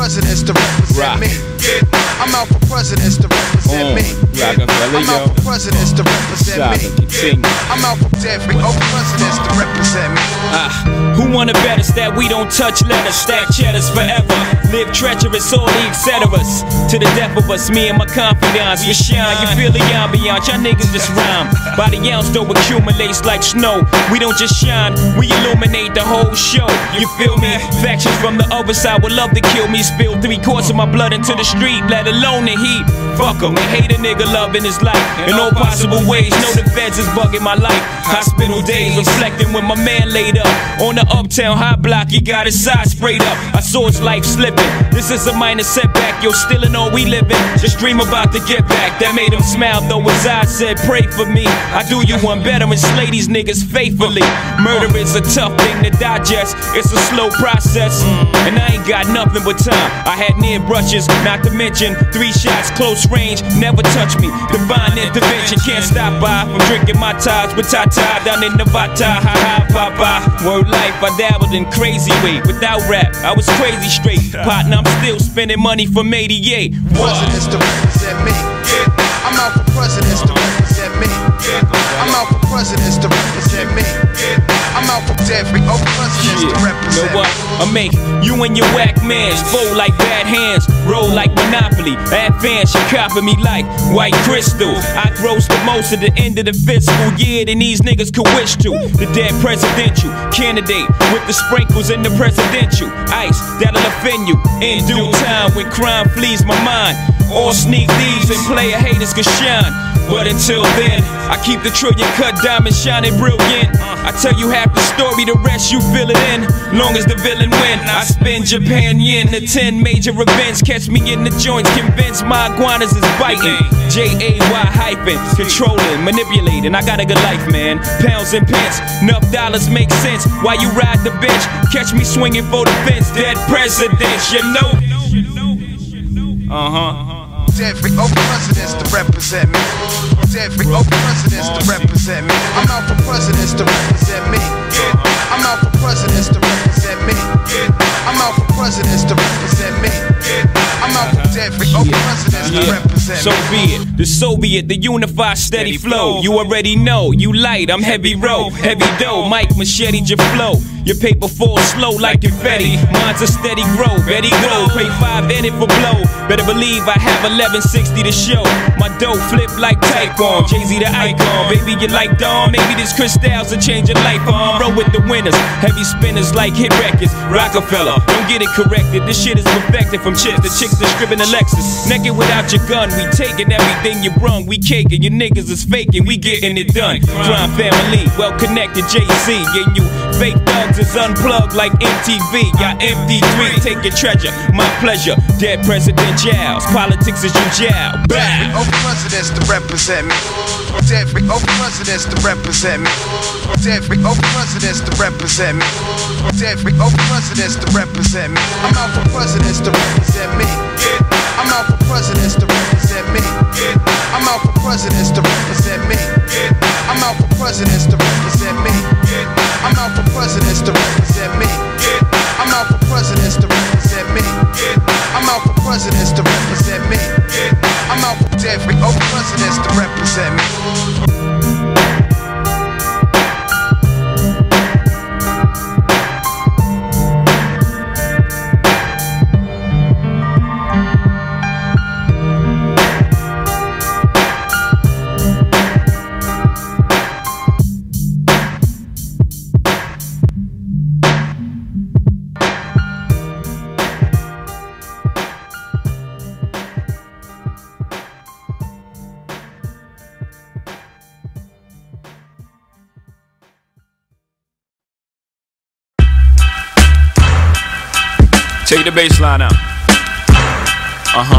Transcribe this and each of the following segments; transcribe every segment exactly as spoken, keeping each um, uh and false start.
presidents to represent Rock. me. I'm out for presidents to represent Mm. me. Rockefeller, I'm out yo. for presidents to represent Stop me. it, continue. I'm out for every old presidents to represent me. Ah, who wanna bet us that we don't touch letters, stack cheddars forever, live treacherous, all the et ceteras. To the death of us, me and my confidants, we shine. You feel the ambiance, y'all niggas just rhyme. By the ounce though accumulates like snow. We don't just shine, we illuminate the whole show. You feel me? Factions from the other side would love to kill me. Spill three quarts of my blood into the street, let alone the heat. Fuck 'em, they hate a nigga loving his life in all possible ways. Know the feds is bugging my life. Hospital days reflecting when my man laid up on the uptown high block. He got his side sprayed up. I saw his life slipping. This is a minor setback. Yo, still in all we living. Just dream about to get back. That made him smile though his eyes said, "Pray for me. I do you one better and slay these niggas faithfully." Murder is a tough thing to digest. It's a slow process, and I ain't got nothing but time. I had near brushes, not to mention three shots close range. Never touch me. Divine intervention can't stop by from drinking my ties with Tata down in Nevada. Ha ha, papa. Word life, I dabbled in crazy way. Without rap, I was crazy straight. Partner, I'm still spending money from eighty-eight. Presidents to represent me. I'm out for presidents to represent me. I'm out for presidents to represent me. I'm out for every old presidents Shit. to represent Know what? me. I make you and your whack mans fold like bad hands, roll like Monopoly. Advance, you copy me like white crystal. I gross the most at the end of the fiscal year than these niggas could wish to. The dead presidential candidate with the sprinkles in the presidential ice that'll offend you in due time when crime flees my mind. All sneak thieves and player haters can shine. But until then, I keep the trillion cut diamond shining brilliant. I tell you half the story, the rest you fill it in. Long as the villain win, I spend Japan yen to ten major events. Catch me in the joints, convinced my iguanas is biting. J A Y hyphen, controlling, manipulating. I got a good life, man. Pounds and pence, enough dollars make sense. While you ride the bench, catch me swinging for the fence. Dead presidents, you know. Uh huh. Every old presidents to represent me. Every old presidents to represent me. I'm out for presidents to represent me. I'm out for presidents to represent me. I'm out for presidents to represent me. I'm out for every old presidents to represent So me. be it, the Soviet, the unified steady flow. You already know, you light, I'm heavy row, heavy dough, Mike machete your flow. Your paper falls slow like confetti. Mine's a steady grow, Betty go. Pay five in it for blow. Better believe I have eleven sixty to show. My dough flip like Tycoon, Jay-Z the icon. Baby, you like Dawn, maybe this crystals will change your life on. Roll with the winners, heavy spinners like hit records. Rockefeller, don't get it corrected. This shit is perfected from chicks to chicks that stripping the Lexus. Naked without your gun, we taking everything you brung. We caking, your niggas is faking, we getting it done. Crime family, well connected Jay-Z. And you fake thugs is unplugged like M T V. Y'all M D three, take your treasure, my pleasure. Dead presidentials, politics is your jail. Every old presidents to represent me. Every old presidents to represent me. Every old presidents to represent me. Every old presidents to represent me. I'm out for presidents to represent me. I'm out for presidents to represent me. I'm out for presidents to represent me. I'm out for presidents to represent me. I'm out for presidents to represent me. I'm out for presidents to represent me. I'm out for presidents to represent me. I'm out for every old presidents to represent me. Take the bass line out. Uh-huh.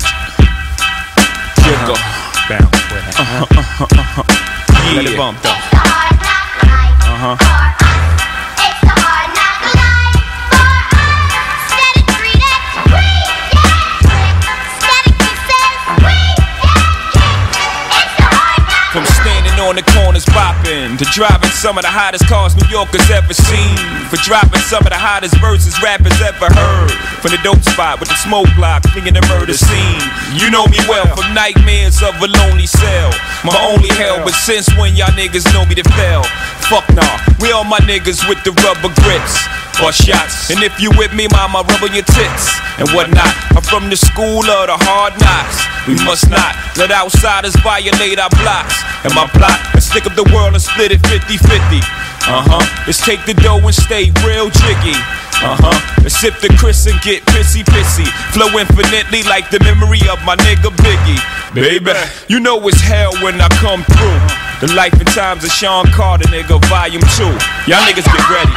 Jiggle. Bounce with it. Uh-huh, uh-huh, uh-huh. Yeah. Let it bump though. Uh-huh. It's the hard knock life for us. Static three that we get static two says we get kicked. It's the hard knock. From standing on the corners popping Listen to driving some of the hottest cars New Yorkers ever seen. For dropping some of the hottest verses rappers ever heard. From the dope spot with the smoke block, clinging the murder scene. You know me well from nightmares of a lonely cell. My only hell, but since when y'all niggas know me to fail? Fuck nah, we all my niggas with the rubber grips. Or shots, and if you with me, mama, rub on your tits and whatnot. I'm from the school of the hard knocks. We must not let outsiders violate our blocks. And my plot, let's stick up the world and split it fifty fifty. Uh-huh, let's take the dough and stay real jiggy. Uh-huh, let's sip the Chris and get pissy pissy. Flow infinitely like the memory of my nigga Biggie. Baby, you know it's hell when I come through. The life and times of Sean Carter, nigga, volume two. Y'all niggas get ready.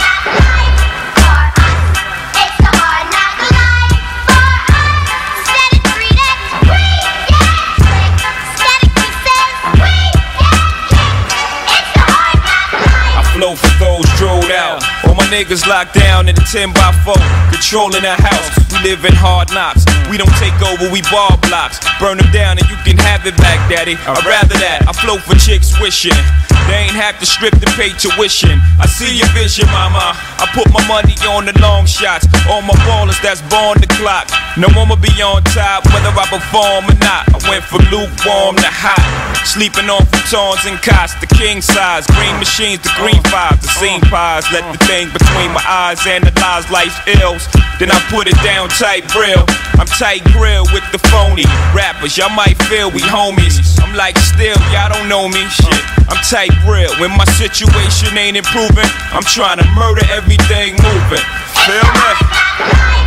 Flow for those drilled out. All my niggas locked down in a ten by four, controlling the house. We live in hard knocks. We don't take over, we bar blocks. Burn them down and you can have it back, daddy. I'd rather that. I flow for chicks wishing they ain't have to strip to pay tuition. I see your vision, mama. I put my money on the long shots. All my ballers that's born the clock. No one will be on top whether I perform or not. I went from lukewarm to hot. Sleeping on futons and cots, the king size. Green machines, the green fives, the scene pies. Let the thing between my eyes analyze life's ills. Then I put it down tight grill. I'm tight grill with the phony rappers. Y'all might feel we homies. I'm like still, y'all don't know me. Shit, I'm tight grill. When my situation ain't improving, I'm trying to murder everything moving. Feel me?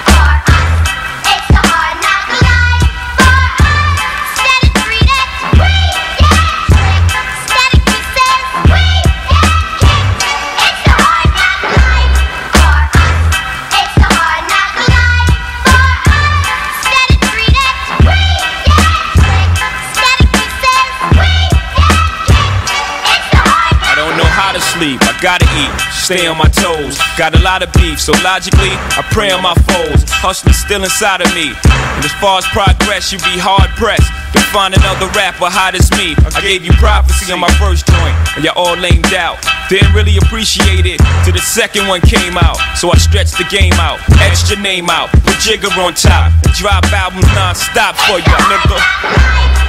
I gotta eat, stay on my toes. Got a lot of beef, so logically I pray on my foes. Hustling still inside of me, and as far as progress, you be hard pressed to find another rapper hot as me. I gave you prophecy on my first joint, and y'all all lamed out. Didn't really appreciate it till the second one came out. So I stretched the game out, etched your name out, put Jigger on top, and drop albums non-stop for you, nigga.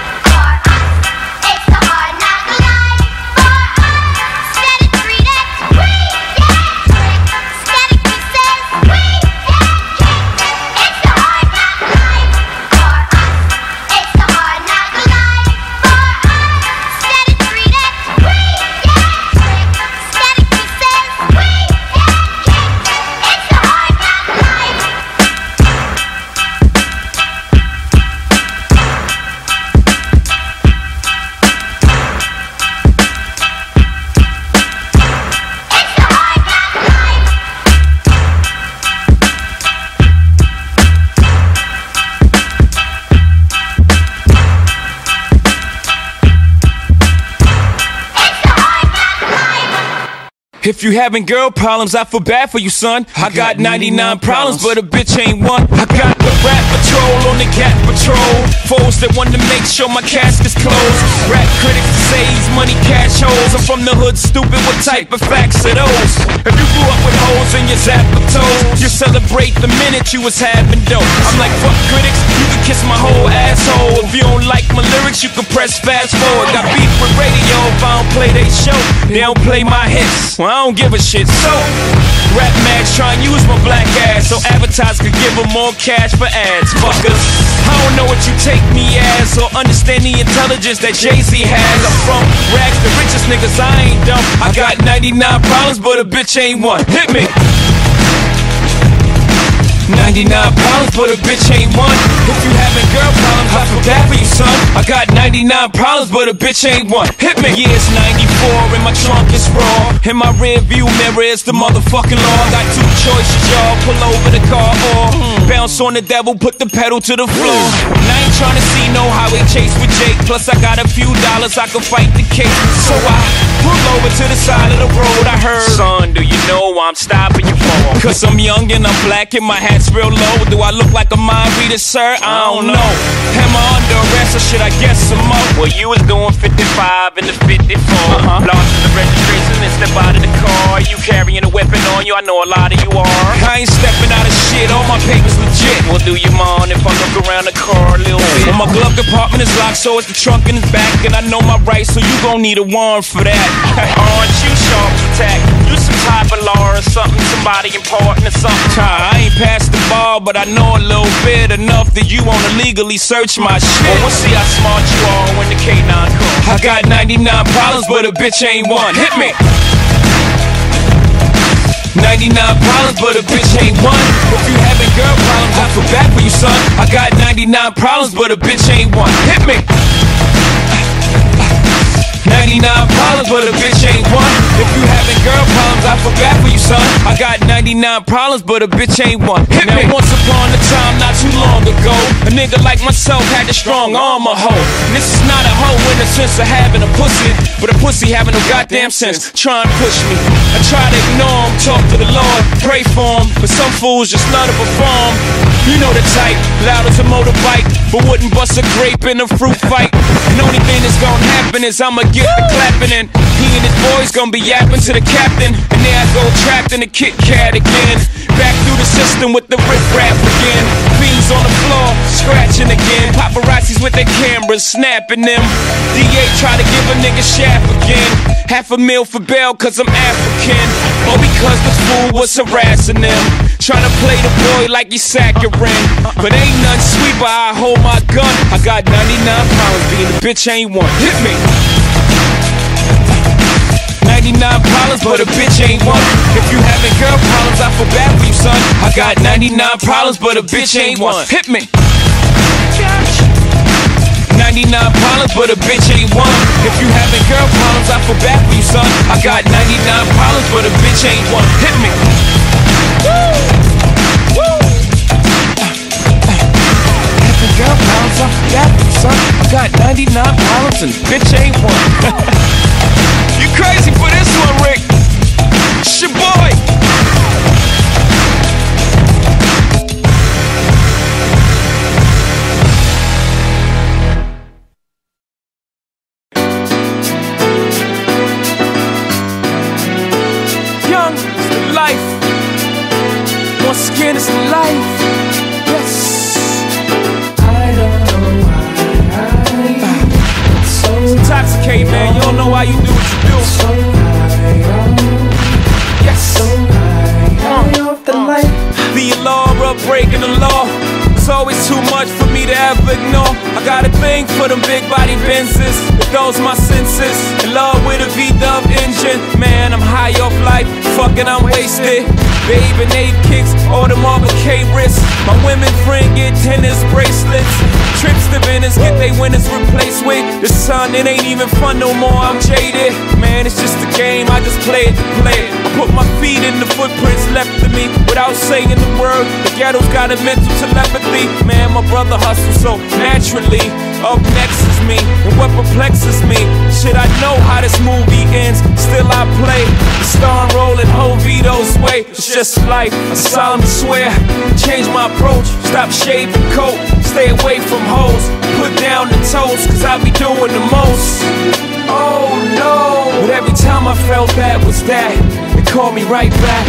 If you having girl problems, I feel bad for you, son. I got ninety-nine problems, but a bitch ain't one. I got the rap patrol on the cat patrol. Foes that want to make sure my casket's closed. Rap critics say he's money cash holes. I'm from the hood, stupid, what type of facts are those? If you grew up with holes in your zap of toes, you celebrate the minute you was having dope. I'm like, fuck critics, you can kiss my whole asshole. If you don't like my lyrics, you can press fast forward. Got beef with radio if I don't play they show. They don't play my hits, well, I don't give a shit. So, rap mags try and use my black ass so advertisers could give them more cash for ads. Fuckers, I don't know what you take me as or understand the intelligence that Jay-Z has. I'm from rags, the richest niggas, I ain't dumb. I got ninety-nine problems, but a bitch ain't one. Hit me. ninety-nine problems, but a bitch ain't one. If you having girl problems, I feel bad for you, son. I got ninety-nine problems, but a bitch ain't one. Hit me. Yeah, it's ninety-four, and my trunk is raw. In my rear view mirror is the motherfucking law. Got two choices, y'all. Pull over the car or bounce on the devil, put the pedal to the floor. And I ain't trying to see no highway chase with Jake. Plus, I got a few dollars, I can fight the case. So I pull over to the side of the road. I heard, son, do you know I'm stopping you for? Cause I'm young and I'm black and my hat's that's real low. Do I look like a mind reader, sir? I don't know. Am I under arrest or should I guess some more? Well, you was doing fifty-five in the fifty-four. Uh-huh. Lost in the registration and step out of the car. You carrying a weapon on you, I know a lot of you are. I ain't stepping out of shit, all my papers legit. Well, do you mind if I look around the car a little bit? Well, my glove compartment is locked, so it's the trunk in the back. And I know my rights, so you gon' need a warrant for that. Aren't you sharp attack? You some type of law or something, somebody important or something. Child, I ain't passed the ball, but I know a little bit enough that you wanna legally search my shit. Well, we'll see how smart you are when the K nine comes. I got ninety-nine problems, but a bitch ain't one. Hit me. ninety-nine problems, but a bitch ain't one. If you having girl problems, I feel bad for you, son. I got ninety-nine problems, but a bitch ain't one. Hit me. ninety-nine problems, but a bitch ain't one. If you having girl problems, I feel bad for you, son. I got ninety-nine problems, but a bitch ain't one. Hit me. Now, once upon a time, not too long ago, a nigga like myself had a strong arm, a hoe. And this is not a hoe in the sense of having a pussy, but a pussy having no goddamn sense. Try and push me. I try to ignore him, talk to the Lord, pray for him, but some fools just love to perform. You know the type, loud as a motorbike, but wouldn't bust a grape in a fruit fight. And the only thing that's gonna happen is I'ma get the clapping, and he and his boys gonna be yapping to the captain. And there I go trapped in the Kit Kat again, back through the system with the rip rap again. Fiends on the floor, scratching again. Paparazzis with their cameras, snapping them. D A try to give a nigga shaft again. Half a meal for bail cause I'm African, or because the fool was harassing them. Trying to play the boy like he's saccharine, but ain't nothing sweet but I hold my gun. I got ninety-nine problems, being a bitch ain't one. Hit me. ninety-nine problems, but a bitch ain't one. If you having girl problems, I feel bad for you, son. I got ninety-nine problems, but a bitch ain't one. Hit me. ninety-nine problems, but a bitch ain't one. If you having girl problems, I feel bad for you, son. I got ninety-nine problems, but a bitch ain't one. Hit me. Woo! Woo! Having girl problems, I feel bad for you, son. I got ninety-nine problems and bitch ain't one. You crazy for this one, Rick? It's your boy. Young, it's the life. Once again, it's the life. Yes. I don't know why I'm so Intoxicated, man. You don't know why you do what you do. So high on, Yes. so high, high off the light. The law of breaking the law. It's always too much for me to ever ignore. I got a thing for them big body Benzes. It those my senses. In love with a V-dub engine. Man, I'm high off life. Fucking, I'm wasted. Babe and eight kicks, all them Marble K wrists. My women friend get tennis bracelets. Trips to Venice, get they winners replaced with the sun. It ain't even fun no more, I'm jaded. Man, it's just a game, I just play it to play it. I put my feet in the footprints left of me without saying the word. The ghetto's got a mental telepathy. Man, my brother hustles so naturally. Up next is me, and what perplexes me, shit, I know how this movie ends. Still I play the star and rolling whole Vito's way. It's just life, I solemnly swear. Change my approach, stop shaving coat, stay away from hoes, put down the toast, cause I be doing the most. Oh no, but every time I felt that was that, it called me right back.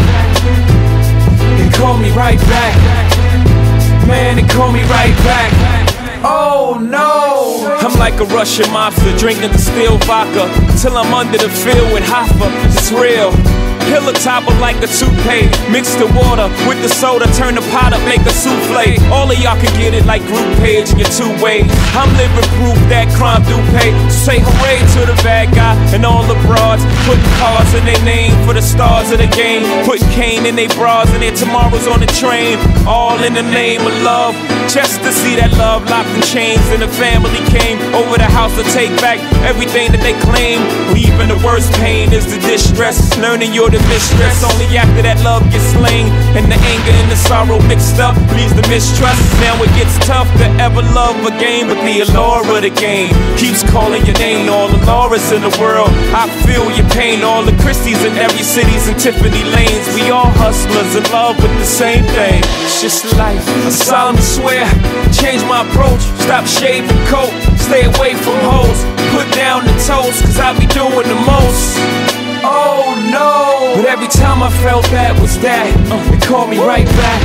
It called me right back. Man, it called me right back. Oh no! I'm like a Russian mobster drinking distilled vodka till I'm under the field with Hoffa. It's real. Pillow topper like a toupee. Mix the water with the soda, turn the pot up, make a souffle. All of y'all can get it like group page in your two-way. I'm living proof that crime do pay. So say hooray to the bad guy and all the broads. Putting cars in their name for the stars of the game. Putting cane in their bras and their tomorrows on the train. All in the name of love. Just to see that love locked in chains. And the family came over the house to take back everything that they claim. Even the worst pain is the distress. Learning you're with a mistress. Only after that love gets slain and the anger and the sorrow mixed up leaves the mistrust. Now it gets tough to ever love again, but the allure of the game keeps calling your name. All the Lauras in the world, I feel your pain. All the Christies in every city's and Tiffany lanes. We all hustlers in love with the same thing. It's just life. I solemnly swear, change my approach. Stop shaving coat, stay away from hoes. Put down the toast, cause I be doing the most. Oh no! But every time I felt that was that, uh, it called me right back.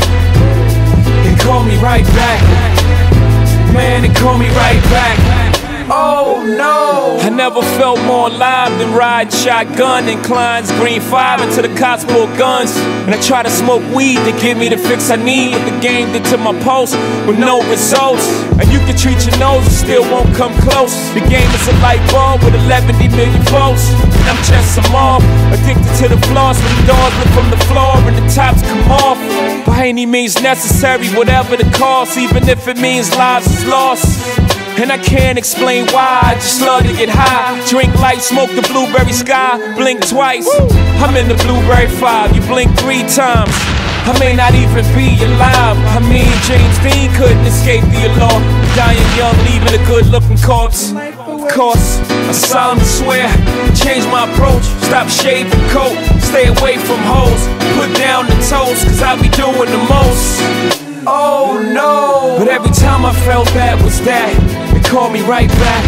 It called me right back. Man, it called me right back. Oh no! I never felt more alive than riding shotgun in Klein's Green five until the cops pulled guns. And I try to smoke weed to give me the fix I need. But the game did to my pulse with no results. And you can treat your nose, it still won't come close. The game is a light bulb with eleven million volts. And I'm just some off, addicted to the floss. When the doors look from the floor and the tops come off. By any means necessary, whatever the cost. Even if it means lives is lost. And I can't explain why, I just love to get high. Drink light, smoke the blueberry sky, blink twice. Woo! I'm in the blueberry five, you blink three times. I may not even be alive. I mean, James Dean couldn't escape the alarm. Dying young, leaving a good looking corpse. Of course, I solemnly swear, change my approach. Stop shaving coat, stay away from hoes. Put down the toast, cause I be doing the most. Oh no! But every time I felt that was that, it called me right back.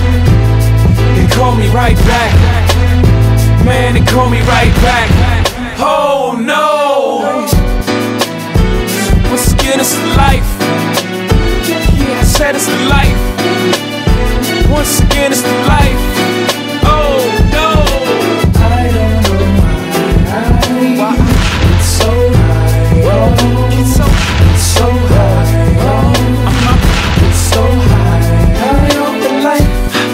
It called me right back. Man, it called me right back. Oh no! Once again, it's life. Yeah, I said it's life. Once again, it's life. Oh no! I don't know why, why? It's so high. Oh. It's so So high, oh, it's so high, high on the life.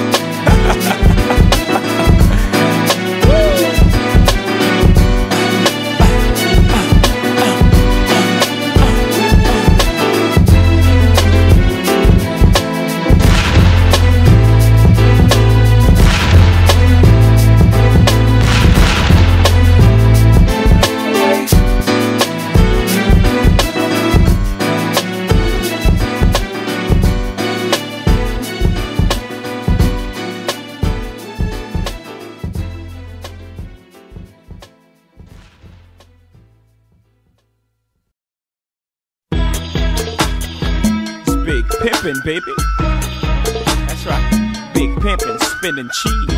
Pimpin', baby. That's right. Big pimpin', spinning cheese.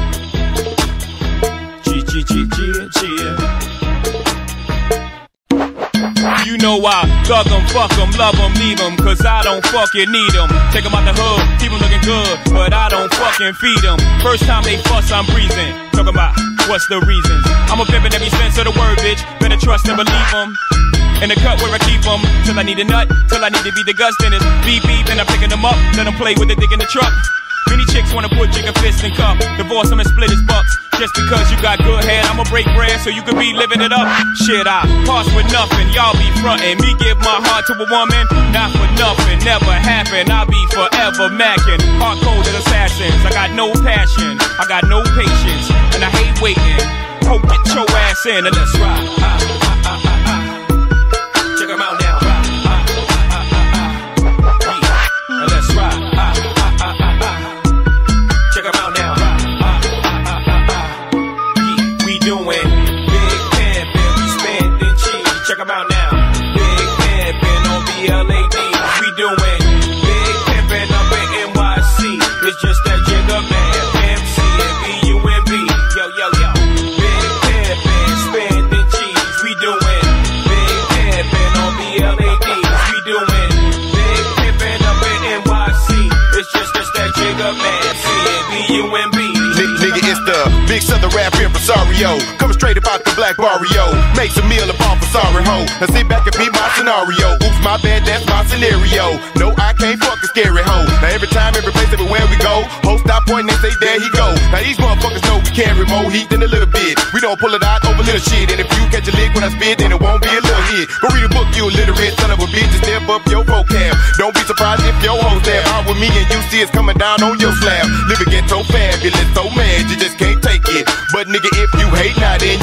G G G G G. You know I thug 'em, fuck 'em, love 'em, leave 'em, cause I don't fucking need 'em. Take 'em out the hood, keep 'em looking good, but I don't fucking feed 'em. First time they fuss, I'm breathing. Talking about what's the reasons. I'm a pimp in every sense of the word, bitch. Better trust and believe 'em. In the cut where I keep 'em, till I need a nut, till I need to be the guts, then it's beep beep, and I'm picking 'em up, let 'em play with the dick in the truck. Many chicks wanna put jigger fist in cup, divorce 'em and split his bucks. Just because you got good head, I'ma break bread so you can be living it up. Shit, I pass with nothing, y'all be frontin'. Me give my heart to a woman, not for nothing, never happen. I'll be forever macking, hard cold as assassins. I got no passion, I got no patience, and I hate waiting. Oh, get your ass in and let's ride. Ah, ah, ah, ah, ah. Check 'em out now. Ah, ah, ah, ah, ah. Yeah. And let's ride. Ah, ah, ah, ah, ah. Check 'em out now. Ah, ah, ah, ah, ah. Yeah. We doing big pimpin', we spending cheese. Check 'em out now. Big pimpin' on B L A D. We doing big pimpin' up in N Y C. It's just that jigger man, M C and B U M B. Yo, yo, yo. Big pimpin', spending cheese. We doing big pimpin' on B L A D. We doing big pimpin' up in N Y C. It's just that's that jigger man, C and B U M B. Nigga, it's the big southern rap impresario. Coming straight about the black barrio. Makes a meal upon for sorry ho. Now sit back and be my scenario. Oops, my bad, that's my scenario. No, I can't fuck a scary hoe. Now every time, every place, everywhere we go, hoes stop pointing and say, there he go. Now these motherfuckers know we carry more heat than a little bit. We don't pull it out over little shit. And if you catch a lick when I spit, then it won't be a little hit. Go read a book, you illiterate son of a bitch, and step up your vocab. Don't be surprised if your hoes there out with me and you see it's coming down on your slab. Living ghetto fabulous, so mad you just can't take it. But nigga, if you hate now, then you wait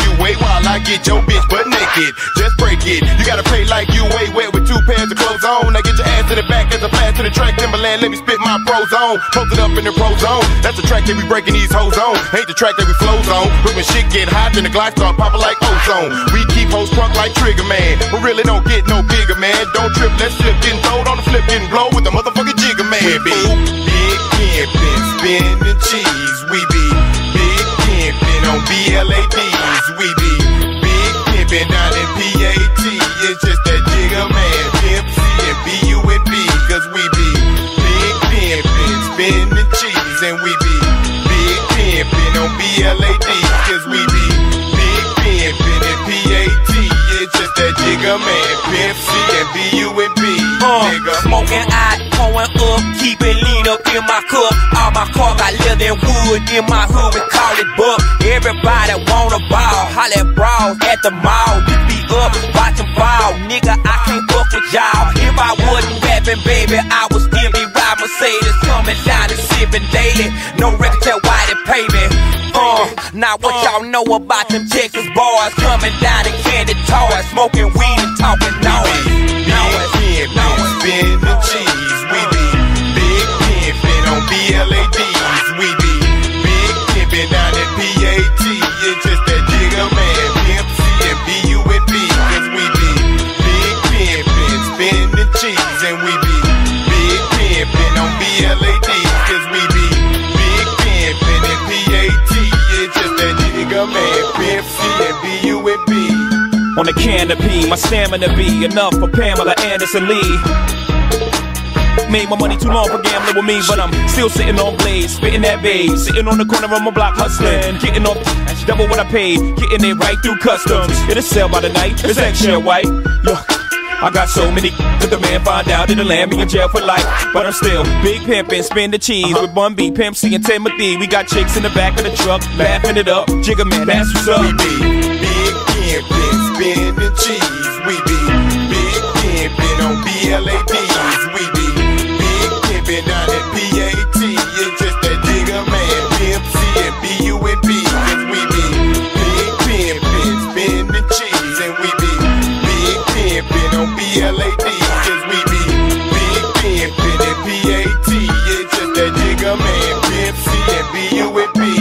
while I get your bitch butt naked. Just break it. You gotta play like you way wet with two pairs of clothes on. Now get your ass in the back as a blast to the track. Timberland, let me spit my pros on. Posted up in the pro zone. That's the track that we breaking these hoes on. Ain't the track that we flows on. But when shit get hot, then the glide start popping like ozone. We keep hoes crunk like Trigger Man. But really don't get no bigger, man. Don't trip, let's flip. Getting throwed on the flip, getting blow with the motherfucking Jigger Man. We be big pimpin', spinning cheese. We be big pimpin' on B L A Ds. We be big pimpin' down in P A T. It's just that Jigger Man, Pimp C and B U and B. Cause we be big pimpin', spinning cheese. And we be big pimpin' on B L A D. Cause we be big pimpin' in P A T. It's just that Jigger Man, Pimp C and B U and B. Uh, smoking out, pouring up, keep it lean up in my cup. All my car got leather and wood in my hood, we call it buck. Everybody wanna ball, holla at brawls at the mall. We be up, watch them fall, nigga, I can't fuck with y'all. If I wasn't rapping, baby, I would still be riding Mercedes, coming down and sipping daily. No record tell why they pay me. Uh, now what y'all know about them Texas boys coming down in candy toys, smoking weed and talking noise. Big pimpin', spinning cheese. We be big pimpin' on B L A Ds. We be big pimpin' down at P A T. It's just that Jigger Man, Pimp C and B U and B. Cause we be big pimpin', spinning cheese. And we be big pimpin' on B L A Ds. Cause we be big pimpin' in P A T. It's just that Jigger Man, Pimp C and B U and B. On the canopy, my stamina be enough for Pamela Anderson Lee. Made my money too long for gambling with me, but I'm still sitting on blades, spitting that babe, sitting on the corner of my block hustling, getting off double what I paid, getting it right through customs. It'll sell by the night, it's eggshell white. Look, I got so many that the man find out it'll land me in jail for life. But I'm still big pimpin', spin the cheese with Bun B, Pimp C and Timothy. We got chicks in the back of the truck, laughing it up. Jigger Man, that's what's up. We be big pimpin', spinning cheese. We be big pimpin' on B L A Ds. We be big pimpin' down at P A T. It's just that Jigger Man, Pimp C and B U and B. Cause we be big pimpin', spinning cheese. And we be big pimpin' on B L A D. Cause we be big pimpin' in P A T. It's just that Jigger Man, Pimp C and B U and B.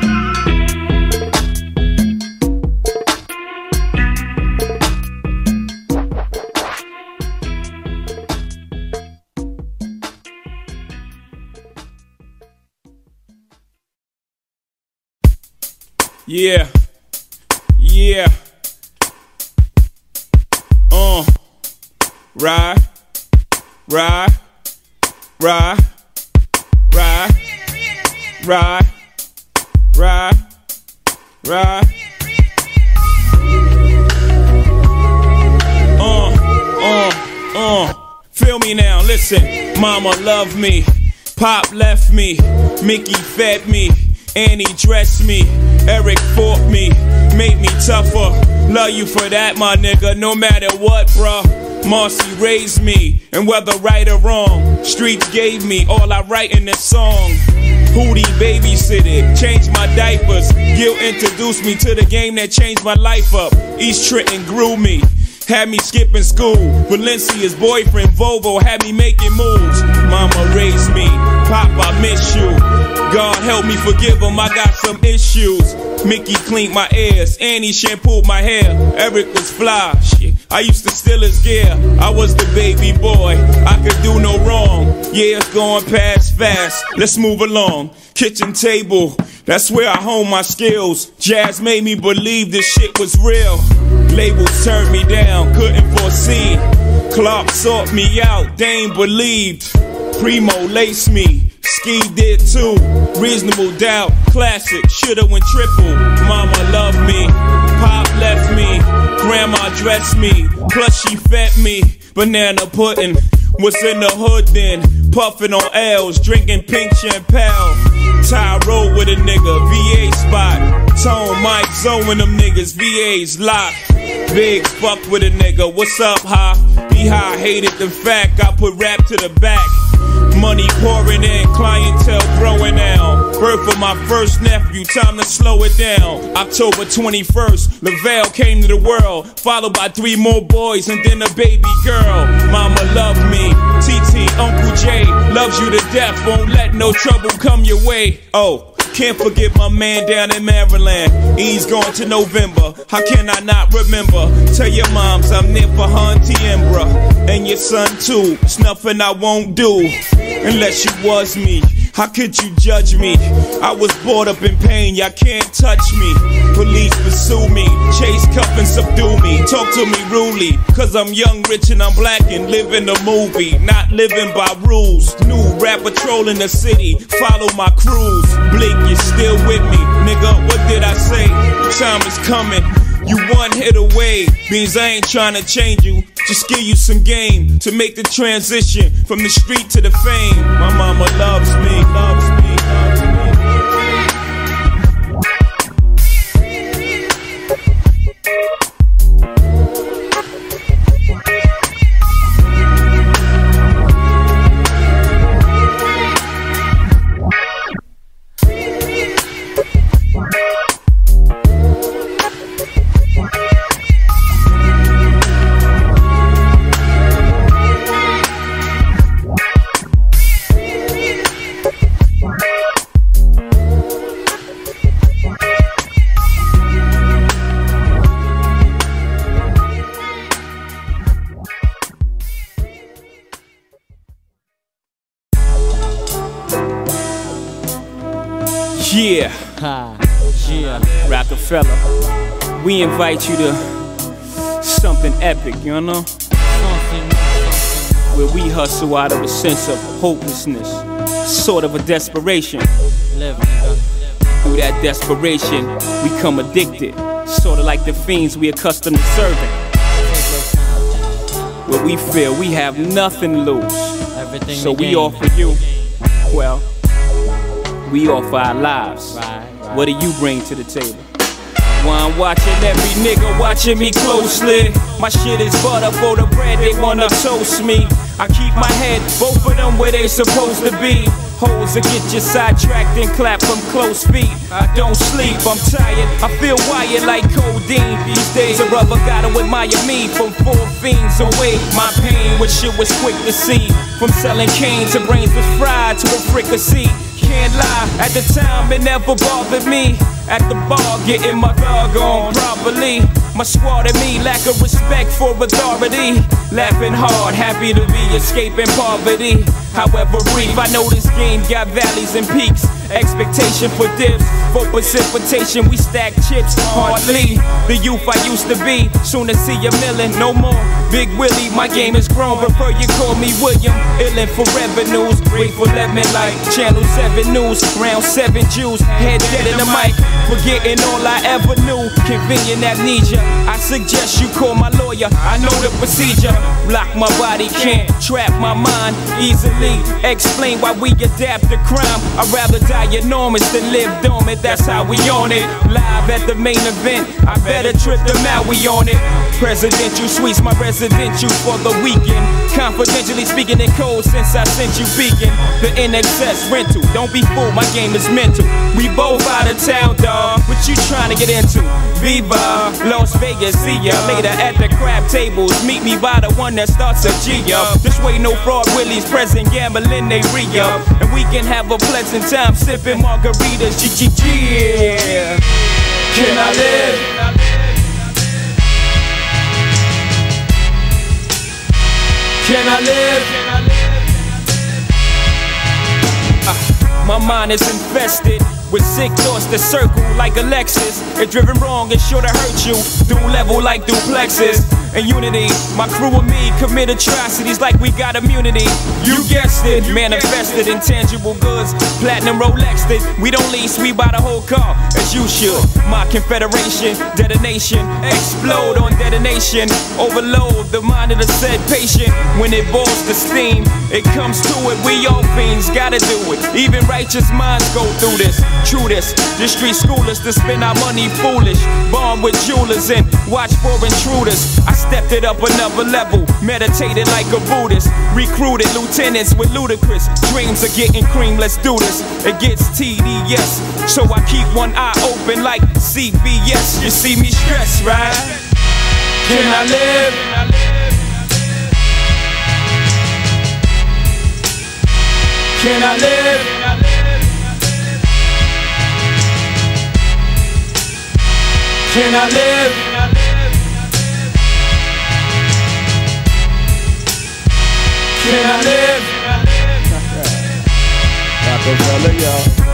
Yeah, yeah, uh, ride, ride, ride, ride, ride, ride, ride, uh, uh, uh, feel me now, listen, mama loved me, pop left me, Mickey fed me, Annie dressed me, Eric fought me, made me tougher. Love you for that, my nigga, no matter what, bruh. Marcy raised me, and whether right or wrong, streets gave me all I write in this song. Hootie babysitted, changed my diapers. Gil introduced me to the game that changed my life up. East Trenton grew me, had me skipping school. Valencia's boyfriend, Volvo, had me making moves. Mama raised me, Pop, I miss you. God help me forgive him, I got some issues. Mickey cleaned my ears, Annie shampooed my hair. Eric was fly, shit, I used to steal his gear. I was the baby boy, I could do no wrong. Yeah, it's going past fast, let's move along. Kitchen table, that's where I hone my skills. Jazz made me believe this shit was real. Labels turned me down, couldn't foresee. Clark sought me out, they ain't believed. Primo laced me, Ski did too. Reasonable doubt, classic, shoulda went triple. Mama loved me, Pop left me, Grandma dressed me, plus she fed me. Banana pudding, what's in the hood then? Puffin' on L's, drinking pink champagne. Ty roll with a nigga, V A spot. Tone Mike, Zoe them niggas, V A's locked. Big fuck with a nigga, what's up, ha? Be high, hated the fact, I put rap to the back. Money pouring in, clientele growing now. Birth of my first nephew, time to slow it down. October twenty-first, Lavelle came to the world, followed by three more boys and then a baby girl. Mama loved me, T T, Uncle Jay loves you to death, won't let no trouble come your way. Oh, can't forget my man down in Maryland. He's gone to November. How can I not remember? Tell your moms I'm near for her auntie Embra. And your son too. It's nothing I won't do unless you was me. How could you judge me? I was brought up in pain, y'all can't touch me. Police pursue me, chase, cuff and subdue me. Talk to me rudely, cause I'm young, rich and I'm black and live in a movie. Not living by rules. New rap patrol in the city, follow my crews. Blink, you're still with me, nigga, what did I say? The time is coming, you one hit away. Means I ain't trying to change you, just give you some game to make the transition from the street to the fame. My mama loves me, loves me, loves me. Yeah, yeah, Rockefeller, we invite you to something epic, you know? Where we hustle out of a sense of hopelessness, sort of a desperation. Through that desperation, we come addicted, sort of like the fiends we accustomed to serving. Where we feel we have nothing to lose, so we offer you, well, we offer our lives. Right, right. What do you bring to the table? While I'm watching every nigga watching me closely. My shit is butter for the bread, they wanna toast me. I keep my head, both of them where they supposed to be. Holes that get you sidetracked and clap from close feet. I don't sleep, I'm tired, I feel wired like codeine. These days a brother gotta admire me from four fiends away. My pain, which shit was quick to see. From selling cane to brains was fried to a fricassee. Can't lie, at the time it never bothered me. At the bar, getting my thug on properly. My squad and me lack of respect for authority. Laughing hard, happy to be escaping poverty. However brief, I know this game got valleys and peaks. Expectation for dips, for precipitation, we stack chips hardly. The youth I used to be, soon to see a million, no more. Big Willie, my game is grown, prefer you call me William. Illin' for revenues, grateful lemon like Channel seven News. Round seven Jews, head dead in the mic, forgetting all I ever knew. Convenient amnesia, I suggest you call my lawyer, I know the procedure. Block my body, can't trap my mind easily. Explain why we adapt to crime. I'd rather die enormous than live dormant, that's how we on it. Live at the main event, I better trip them out, we on it. Presidential suites, my residential for the weekend. Confidentially speaking in code since I sent you beacon. The N X S rental, don't be fooled, my game is mental. We both out of town, dawg, what you trying to get into? Viva, Las Vegas, see ya later at the crab tables. Meet me by the one that starts a G-up. This way no fraud willies present, gambling they re-up. And we can have a pleasant time sipping margaritas, G-G-G, yeah. Can I live? Can I live? Uh, my mind is infested with sick thoughts that circle like a Lexus. If driven wrong, it's sure to hurt you. Dual level like duplexes. And unity, my crew and me commit atrocities like we got immunity. You guessed it, manifested intangible goods. Platinum Rolexed it, we don't lease, we buy the whole car, as you should. My confederation, detonation, explode on detonation. Overload the mind of the said patient. When it boils the steam, it comes to it, we all fiends gotta do it. Even righteous minds go through this. True this, the street schoolers to spend our money foolish. Born with jewelers and watch for intruders. I stepped it up another level, meditated like a Buddhist. Recruited lieutenants with ludicrous dreams of getting cream. Let's do this. It gets T D S, so I keep one eye open like C B S. You see me stressed, right? Can I live? Can I live? Can I live? Can I live? Rockefeller, y'all.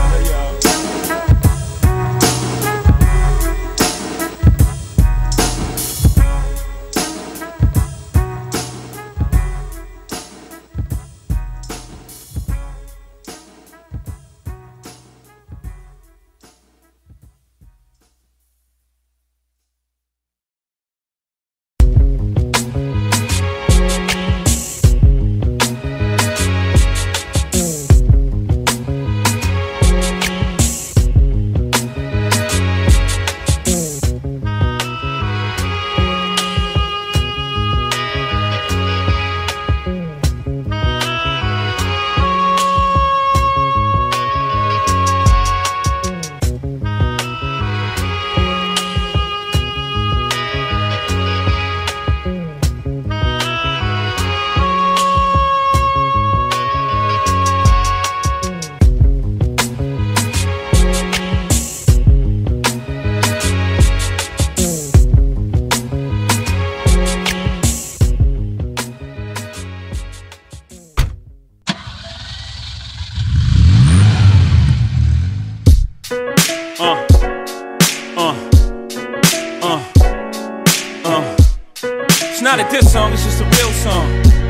It's not a diss song, it's just a real song.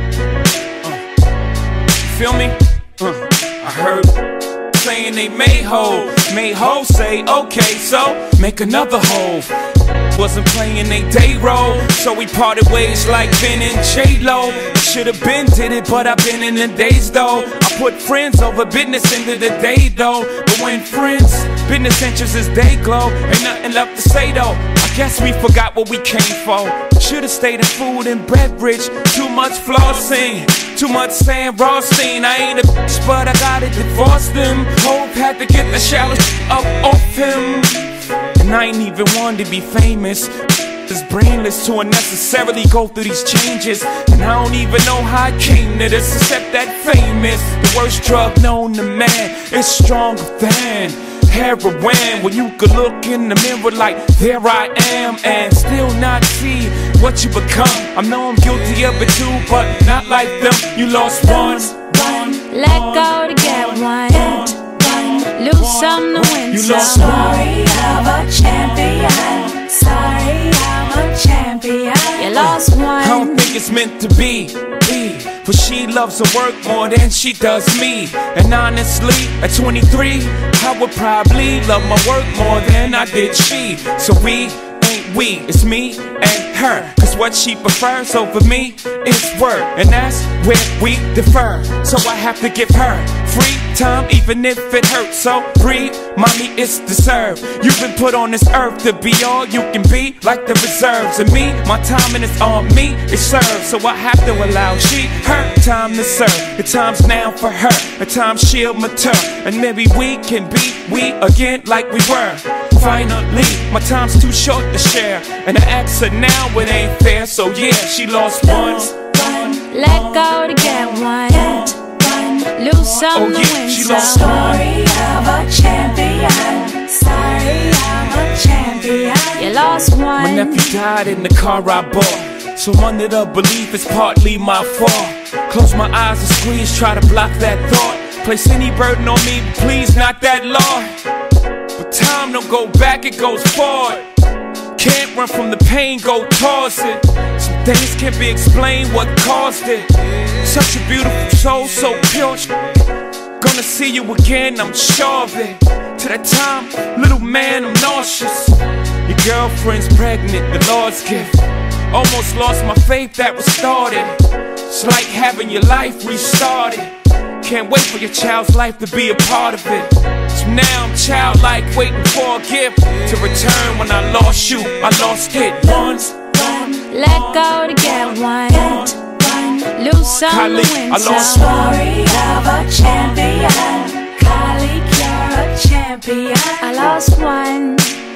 Uh, feel me? Uh, I heard saying they made hole, made hole say okay, so make another hole. Wasn't playing they day role, so we parted ways like Ben and J-Lo. Should've been did it, but I've been in the days though. I put friends over business into the day though. But when friends, business interests is day glow, ain't nothing left to say though. I guess we forgot what we came for. Should've stayed in food and beverage. Too much flossing, too much saying Rothstein. I ain't a bitch, but I gotta divorce them. Hope had to get the shallow up off him. And I ain't even one to be famous. It's brainless to unnecessarily go through these changes. And I don't even know how I came to this, except that fame is the worst drug known to man. It's stronger than heroin. When you could look in the mirror like, there I am, and still not see what you become. I know I'm guilty of it too, but not like them. You lost one, one, let go to get one, one, lose some to win you some. lost Story of a champion. Sorry, I'm a champion. You lost one. I don't think it's meant to be, be. But she loves her work more than she does me. And honestly, at twenty-three, I would probably love my work more than I did she. So we ain't we, it's me and her. Cause what she prefers over me is work, and that's where we differ. So I have to give her free time, even if it hurts. So breathe, mommy, it's deserved. You've been put on this earth to be all you can be, like the reserves. And me, my timing is on me, it serves. So I have to allow she, her time to serve. The time's now for her, the time she'll mature. And maybe we can be we again like we were. Finally, my time's too short to share, and I ask her now, it ain't fair. So yeah, she lost one, let go to get one, lose some oh, to yeah, win she some. lost Story of a champion. Sorry, I'm a champion. You lost one. My nephew died in the car I bought, so under the belief it's partly my fault. Close my eyes and squeeze, try to block that thought. Place any burden on me, please, not that law. But time don't go back, it goes forward. Can't run from the pain, go towards it. Some things can't be explained, what caused it. Such a beautiful soul, so pure. Gonna see you again, I'm sure of it. To that time, little man, I'm nauseous. Your girlfriend's pregnant, the Lord's gift. Almost lost my faith that was started. It's like having your life restarted. Can't wait for your child's life to be a part of it. So now I'm childlike, waiting for a gift to return. When I lost you, I lost it once. Let go to get one. Lose some Kylie, to win I some. lost Story of a champion. Kylie, you're a champion. I lost one.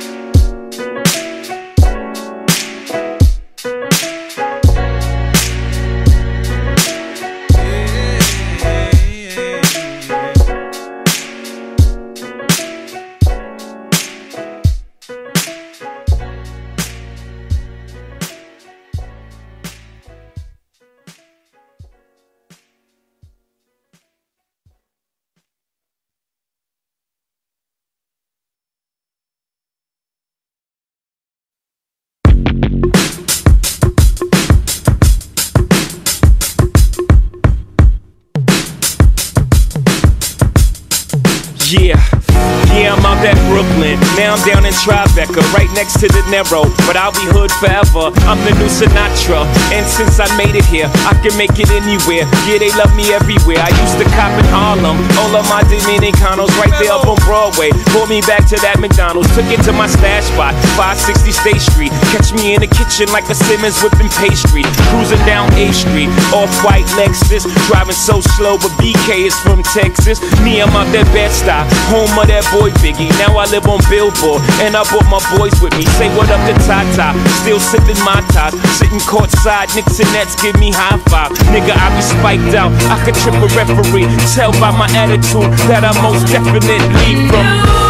Yeah, yeah, I'm out at Brooklyn. Now I'm down in Tribeca, right next to the Narrow. But I'll be hood forever. I'm the new Sinatra. And since I made it here, I can make it anywhere. Yeah, they love me everywhere. I used to cop in Harlem. All of my Dominicanos right there up on Broadway. Pulled me back to that McDonald's. Took it to my stash spot, five sixty State Street. Catch me in the kitchen like a Simmons whipping pastry. Cruising down A Street, off-white Lexus. Driving so slow, but B K is from Texas. Me, I'm out that Bed-Stuy, home of that boy Biggie. Now I live on Billboard, and I brought my boys with me. Say what up to Tata, still sipping my ties. Sitting courtside, Knicks and Nets give me high five. Nigga, I be spiked out, I could trip a referee. Tell by my attitude that I most definitely from.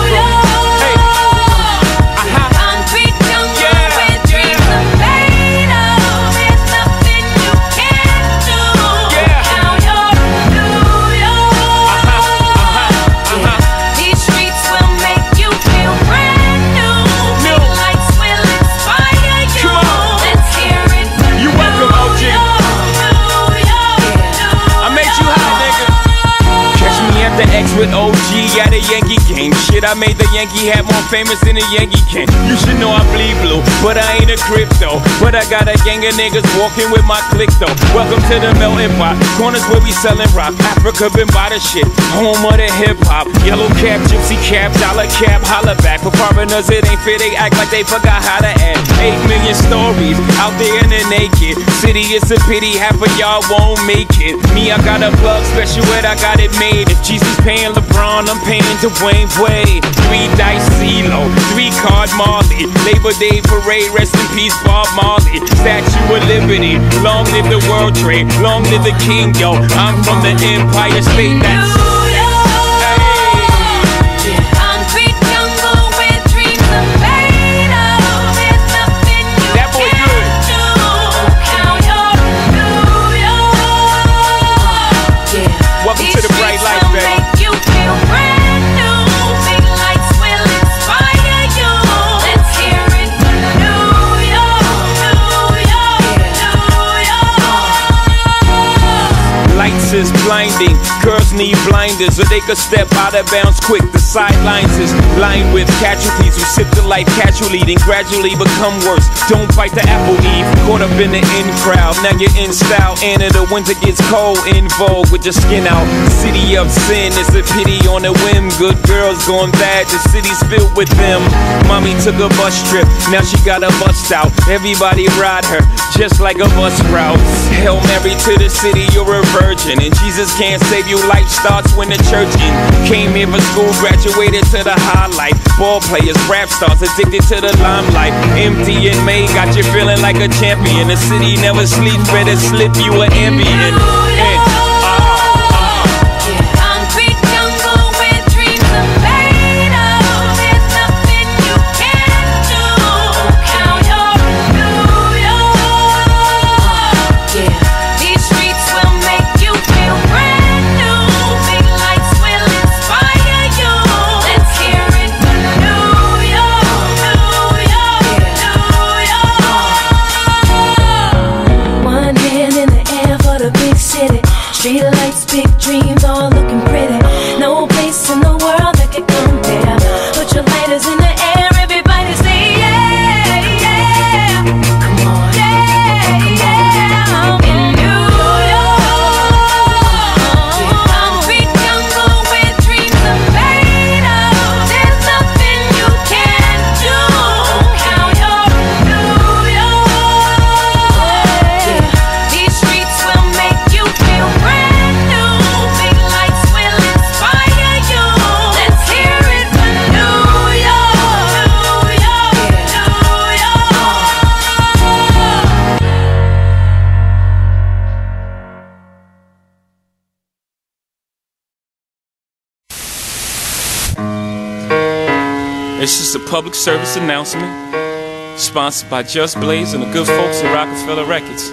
Hey, aha. Concrete jungle where dreams are made of. There's nothing you can't do. Yeah. Now you're New York. Uh-huh, uh-huh, uh-huh. These streets will make you feel brand new. New. Big lights will inspire you. Come on. Let's hear it for You welcome, O G. New York, New York. I made you hot, nigga. Catch me at the X with O G at a Yankee game. Shit, I made the Yankee hat more famous than a Yankee can. You should know I bleed blue, but I ain't a crypto. But I got a gang of niggas walking with my click though. Welcome to the melting pot. Corners where we selling rock. Africa been by the shit. Home of the hip hop. Yellow cap, gypsy cap, dollar cap, holla back. For foreigners, it ain't fair. They act like they forgot how to act. Eight million stories out there in the naked city. It's a pity half of y'all won't make it. Me, I got a plug special ed, I got it made. If Jesus paying LeBron, I'm paying Dwayne Wade. Three dice CeeLo, three card Marley. Labor Day parade, rest in peace Bob Marley. Statue of Liberty, long live the World Trade, long live the King, yo. I'm from the Empire State. That's Concrete jungle where dreams are made of. There's nothing you That boy can't good. do. Now you're New York. Welcome to the bright light, will baby. make you feel brand new. Big lights will inspire you. Let's hear it for New York, New York, New York. lights is blinding. Girls need blinders or they could step out of bounds quick. The sidelines is lined with casualties who sip the life casually, then gradually become worse. Don't bite the apple, Eve. Caught up in the in crowd. Now you're in style. And in the winter gets cold, in vogue with your skin out. City of sin, it's a pity on a whim. Good girls going bad, the city's filled with them. Mommy took a bus trip, now she got a bust out. Everybody ride her, just like a bus route. Hail Mary to the city, you're a virgin. And Jesus can't save you, life starts when the church in. Came here for school, graduated to the highlight. Ball players, rap stars, addicted to the limelight. Empty in May, got you feeling like a champion. The city never sleeps, better slip you an ambient. And, Concrete jungle where dreams are made of. There's nothing you can't do. Now you're New York. These streets will make you feel brand new. Big lights will inspire you. Let's hear it for New York, New York, New York. One hand in the air for the big city. Street lights, big dreams, all looking pretty. No place in the world that could compare. Put your lighters in the air, everybody say yeah, yeah. Come on, yeah, yeah. I'm in New York. Concrete jungle where dreams are made of. It's just a public service announcement, sponsored by Just Blaze and the good folks at Rockefeller Records.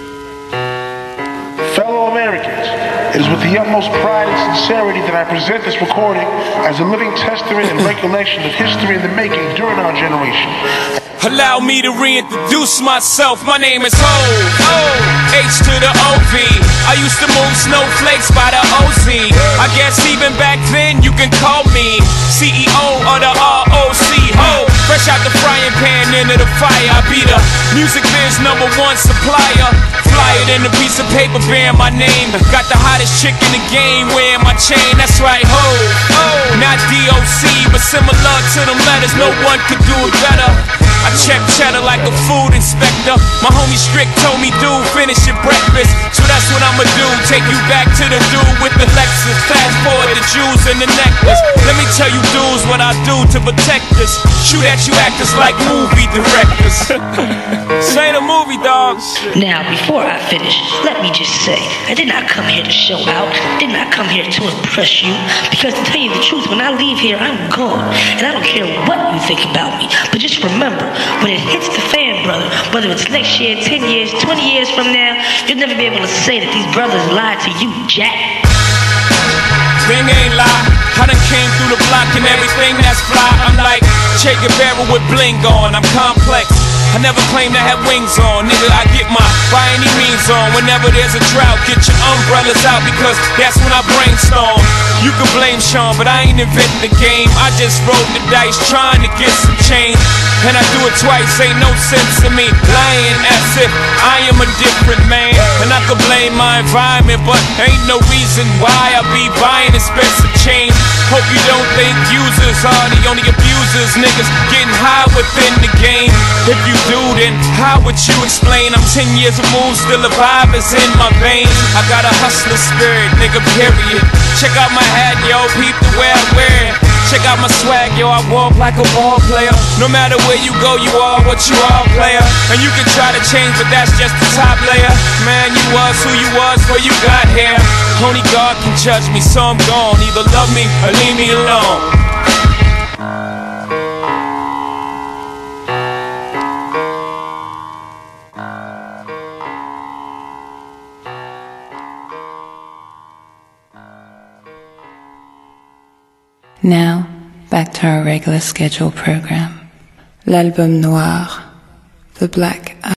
Fellow Americans, it is with the utmost pride and sincerity that I present this recording as a living testament and recollection of history in the making during our generation. Allow me to reintroduce myself. My name is Ho, O, H to the O V. I used to move snowflakes by the O Z. I guess even back then you can call me C E O of the R O C. Ho, fresh out the frying pan into the fire. I be the music biz number one supplier. Fly it in a piece of paper bearing my name. Got the hottest chick in the game wearing my chain. That's right, Ho, O, not D O C, but similar to them letters. No one could do it better. I check cheddar like a food inspector. My homie Strick told me, dude, finish your breakfast. So that's what I'ma do, take you back to the dude with the Lexus. Fast forward the jewels and the necklace. Let me tell you dudes what I do to protect us. Shoot at you actors like movie directors. This ain't a movie, dog. Now, before I finish, let me just say, I did not come here to show out. Did not come here to impress you. Because to tell you the truth, when I leave here, I'm gone. And I don't care what you think about me. But just remember, when it hits the fan, brother, whether it's next year, ten years, twenty years from now, you'll never be able to say that these brothers lied to you, Jack. Thing ain't lie. I done came through the block and everything that's fly. I'm like Che Guevara with bling on. I'm complex. I never claim to have wings on. Nigga, I get my by any means on. Whenever there's a drought, get your umbrellas out because that's when I brainstorm. You can blame Sean, but I ain't invented the game. I just rolled the dice trying to get some change. And I do it twice, ain't no sense in me lying as if I am a different man. And I could blame my environment, but ain't no reason why I be buying expensive change. Hope you don't think users are the only abusers. Niggas getting high within the game. If you do, then how would you explain? I'm ten years removed, still a vibe is in my veins. I got a hustler spirit, nigga, period. Check out my hat, yo, peep the way I wear it. Check out my swag, yo, I walk like a ball player. No matter where you go, you are what you are, player. And you can try to change, but that's just the top layer. Man, you was who you was before you got here. Only God can judge me, so I'm gone. Either love me or leave me alone. Now, back to our regular scheduled program. L'Album Noir, The Black Album.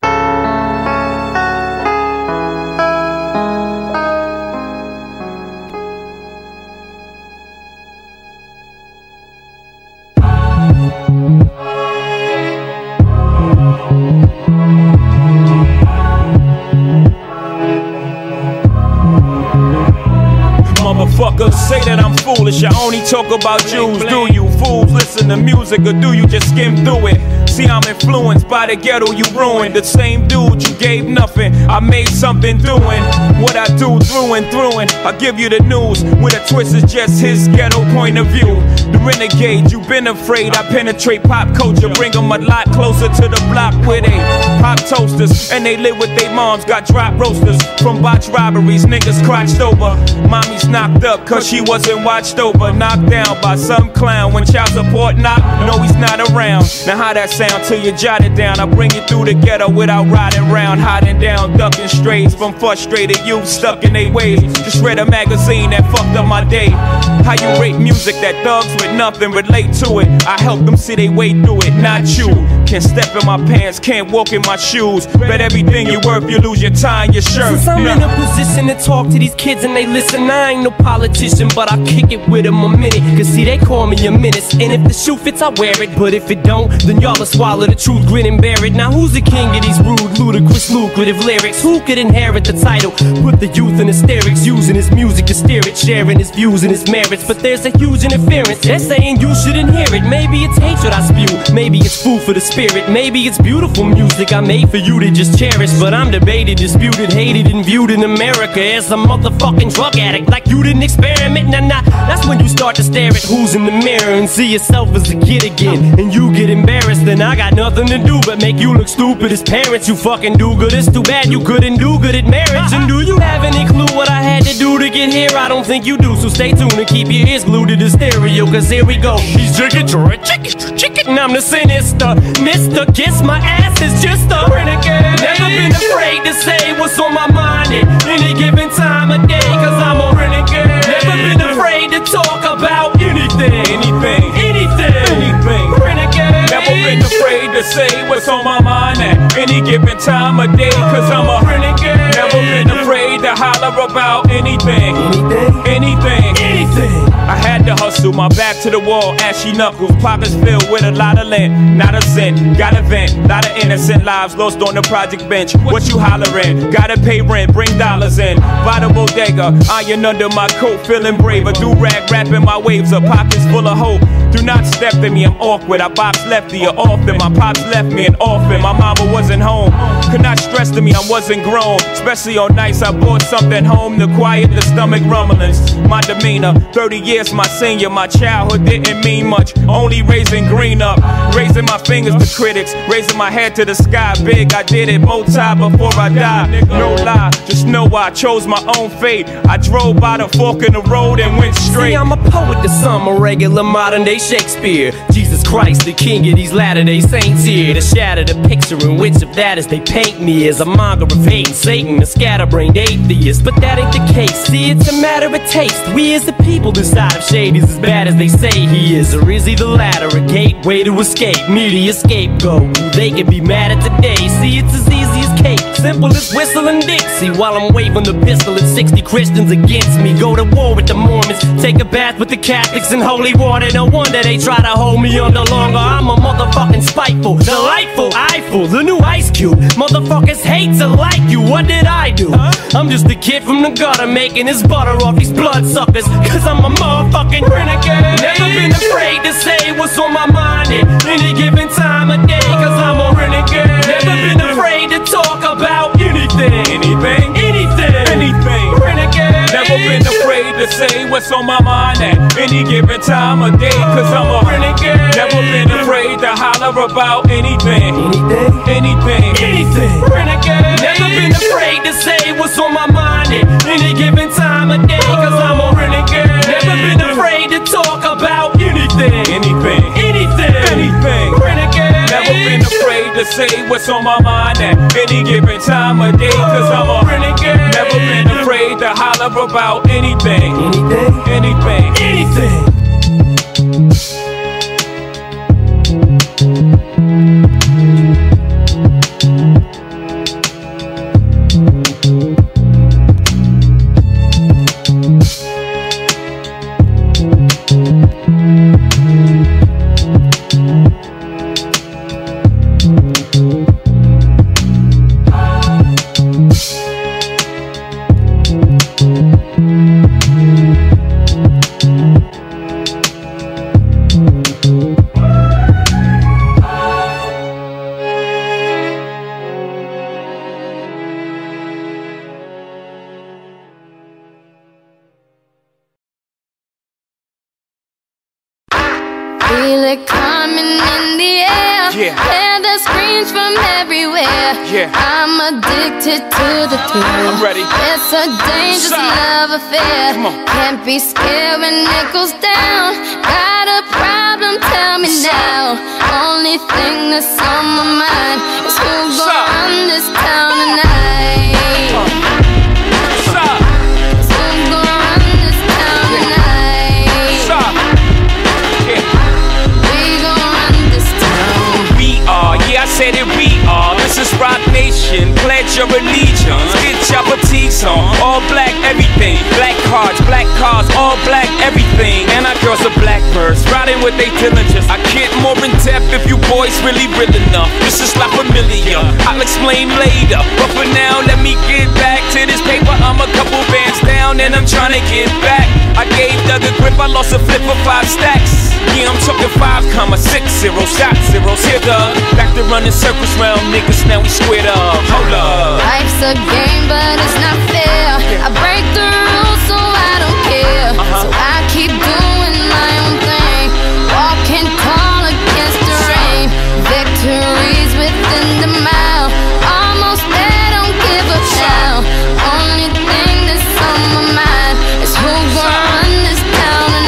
Motherfuckers say that I'm foolish, I only talk about Jews. Do you fools listen to music or do you just skim through it? See, I'm influenced by the ghetto you ruined. The same dude you gave nothing, I made something doing what I do through and through. And I give you the news with a twist is just his ghetto point of view. The renegade, you've been afraid. I penetrate pop culture, bring them a lot closer to the block where they pop toasters and they live with their moms. Got drop roasters from botch robberies, niggas crotched over. Mommy's knocked up cause she wasn't watched over. Knocked down by some clown when child support knocked. No, he's not around. Now how that sound till you jot it down? I bring it through the ghetto without riding round, hiding down, ducking strays from frustrated youth stuck in their ways. Just read a magazine that fucked up my day. How you rate music that thugs with nothing relate to it? I help them see they way through it, not you. Can't step in my pants, can't walk in my shoes. Bet everything you worth, you lose your tie and your shirt. Since I'm in a position to talk to these kids and they listen, I ain't no politician, but I kick it with them a minute. Cause see, they call me a menace, and if the shoe fits, I wear it. But if it don't, then y'all will swallow the truth, grin and bear it. Now who's the king of these rude, ludicrous, lucrative lyrics? Who could inherit the title? Put the youth in hysterics, using his music to steer it, sharing his views and his merits. But there's a huge interference, they're saying you shouldn't hear it. Maybe it's hatred I spew, maybe it's food for the spirit, maybe it's beautiful music I made for you to just cherish. But I'm debated, disputed, hated, and viewed in America as a motherfucking drug addict. Like you didn't experiment, nah nah. That's when you start to stare at who's in the mirror and see yourself as a kid again. And you get embarrassed, then I got nothing to do but make you look stupid as parents. You fucking do good, it's too bad you couldn't do good at marriage. And do you have any clue what I had to do to get here? I don't think you do, so stay tuned and keep keep your ears glued to the stereo, cause here we go. He's chicken, chicken, chicken, and I'm the sinister. Mister Kiss my ass is just a renegade. Never been afraid to say what's on my mind at any given time of day, cause I'm a renegade. Never been afraid to talk about anything, anything, anything, anything. Renegade. Never been afraid to say what's on my mind at any given time of day, cause I'm a renegade. Never been afraid to holler about anything, anything, anything, anything. I had to hustle, my back to the wall, ashy knuckles, pockets filled with a lot of lint, not a cent, got a vent, lot of innocent lives lost on the project bench. What you hollering? Gotta pay rent, bring dollars in, by the bodega, iron under my coat, feeling braver, do-rag wrapping my waves up, pockets full of hope. Do not step to me, I'm awkward, I box lefty or often, my pops left me an orphan, my mama wasn't home, could not stress to me, I wasn't grown, especially on nights I brought something home to quiet the stomach rumblings. My demeanor, thirty years my senior, my childhood didn't mean much, only raising green up, raising my fingers to critics, raising my head to the sky, big, I did it, multi before I died, no lie, just know I chose my own fate, I drove by the fork in the road and went straight. See, I'm a poet to some, a regular modern day Shakespeare, Jesus Christ, the king of these latter-day saints here, to shatter the picture in which of that as they paint me as a monger of hate and Satan, a scatterbrained atheist, but that ain't the case, see, it's a matter of taste, we as the people decide if Shade is as bad as they say he is, or is he the latter, a gateway to escape, media scapegoat, they can be mad at today, see, it's as easy as cake, simple as whistling Dixie, while I'm waving the pistol at sixty Christians against me, go to war with the Mormons, take a bath with the Catholics in holy water, no wonder they try to hold me under longer, I'm a motherfucking spiteful, delightful, eyeful, the new Ice Cube, motherfuckers hate to like you, what did I do? Huh? I'm just a kid from the gutter making his butter off these bloodsuckers, cause I'm a motherfucking renegade. Never been afraid to say what's on my mind at any given time of day, cause I'm a renegade. Never been afraid to talk about anything, anything, anything, anything. Renegade. Never been afraid to say what's on my mind at any given time of day, cause I'm a renegade. Never been afraid to holler about anything, anything, anything, anything. Renegade. Never been afraid to say what's on my mind at any given time of day, cause I'm a renegade. Never been afraid to talk about anything, anything, anything, anything. Renegade. Never been afraid to say what's on my mind at any given time of day, cause I'm a renegade. Never been afraid to holler about anything, anything, anything, anything. Feel it coming in the air. Yeah. Hear the screams from everywhere. Yeah. I'm addicted to the thrill. I'm ready. It's a dangerous Stop. love affair. Come on. Can't be scared when it goes down. Got a problem? Tell me now. Only thing that's on my mind is who's gonna Stop. run this town tonight. Stop. Who's gonna run this town tonight? Stop. Yeah. We gon' run this town. We are, yeah, I said it, we are. This is Rock Nation, pledge your allegiance. Get your boutiques on, all black everything. Black cards, black cars, all black everything. And our girls are blackbirds, riding with they diligence. I get more in depth if you boys really real enough. This is not familiar, I'll explain later. But for now, let me get back to this paper. I'm a couple bands down and I'm trying to get back. I gave Doug a grip, I lost a flip for five stacks. Yeah, I'm talking five comma six zero, shot zeros. Here, Doug, back to running circles round niggas, now we squared up. Hold up. Life's a game, but it's not fair. I break the rules, so I don't care. Uh-huh. So I keep doing my own thing, walking tall against the rain. Victories within the mile, almost there, don't give up now. Only thing that's on my mind is who's gonna run this town tonight.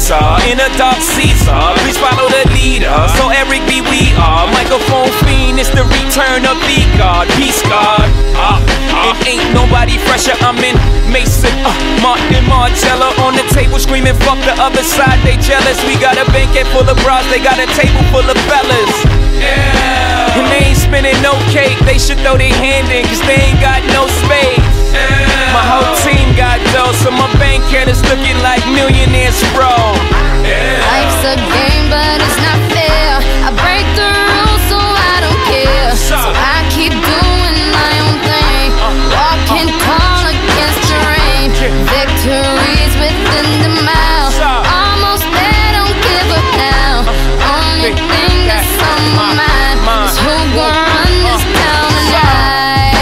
Caesar, in a dark Caesar. Please follow the leader. So Eric B, we are microphone fiend. It's the return of the God, peace God. Uh, uh, it ain't nobody fresher. I'm in Mason, uh, Martin Margiela on the table screaming, fuck the other side. They jealous. We got a banquet full of bras. They got a table full of fellas. Yeah. And they ain't spinning no cake. They should throw their hand in, cause they ain't got no space. Yeah. My whole team got dough, so my bank account is looking like millionaires, bro. Yeah. Life's a game, but it's not fair. I break the rules, so I don't care. So I keep doing my own thing, walking tall against the rain. Victories within the mile, almost there, don't give up now. Only thing that's on my mind is who gon' run this town tonight.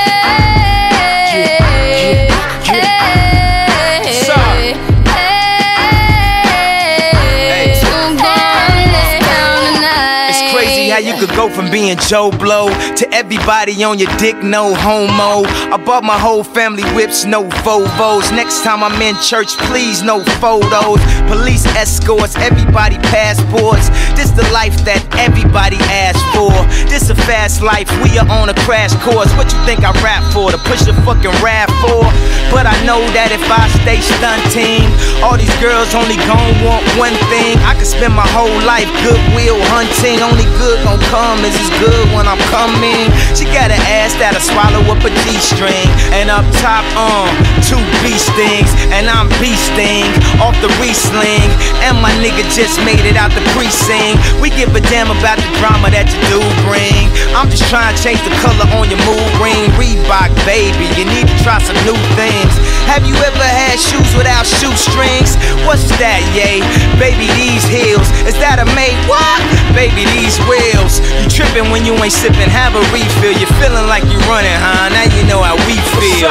How you could go from being Joe Blow to everybody on your dick, no homo. I bought my whole family whips, no Volvos. Next time I'm in church, please, no photos. Police escorts, everybody passports. This the life that everybody asks for. This a fast life, we are on a crash course. What you think I rap for? To push a fucking rap for? But I know that if I stay stunting, all these girls only gon' want one thing. I could spend my whole life goodwill hunting. Only good gon' come is as good when I'm coming. She got an ass that'll swallow up a G-string. And up top, um, two B-stings. And I'm B-sting off the re-sling. And my nigga just made it out the precinct. We give a damn about the drama that you do bring. I'm just trying to change the color on your mood ring. Reebok, baby, you need to try some new things. Have you ever had shoes without shoestrings? What's that, yay? Baby, these heels. Is that a mate? What? Baby, these wheels. You tripping when you ain't sipping, have a refill. You feeling like you running, huh? Now you know how we feel.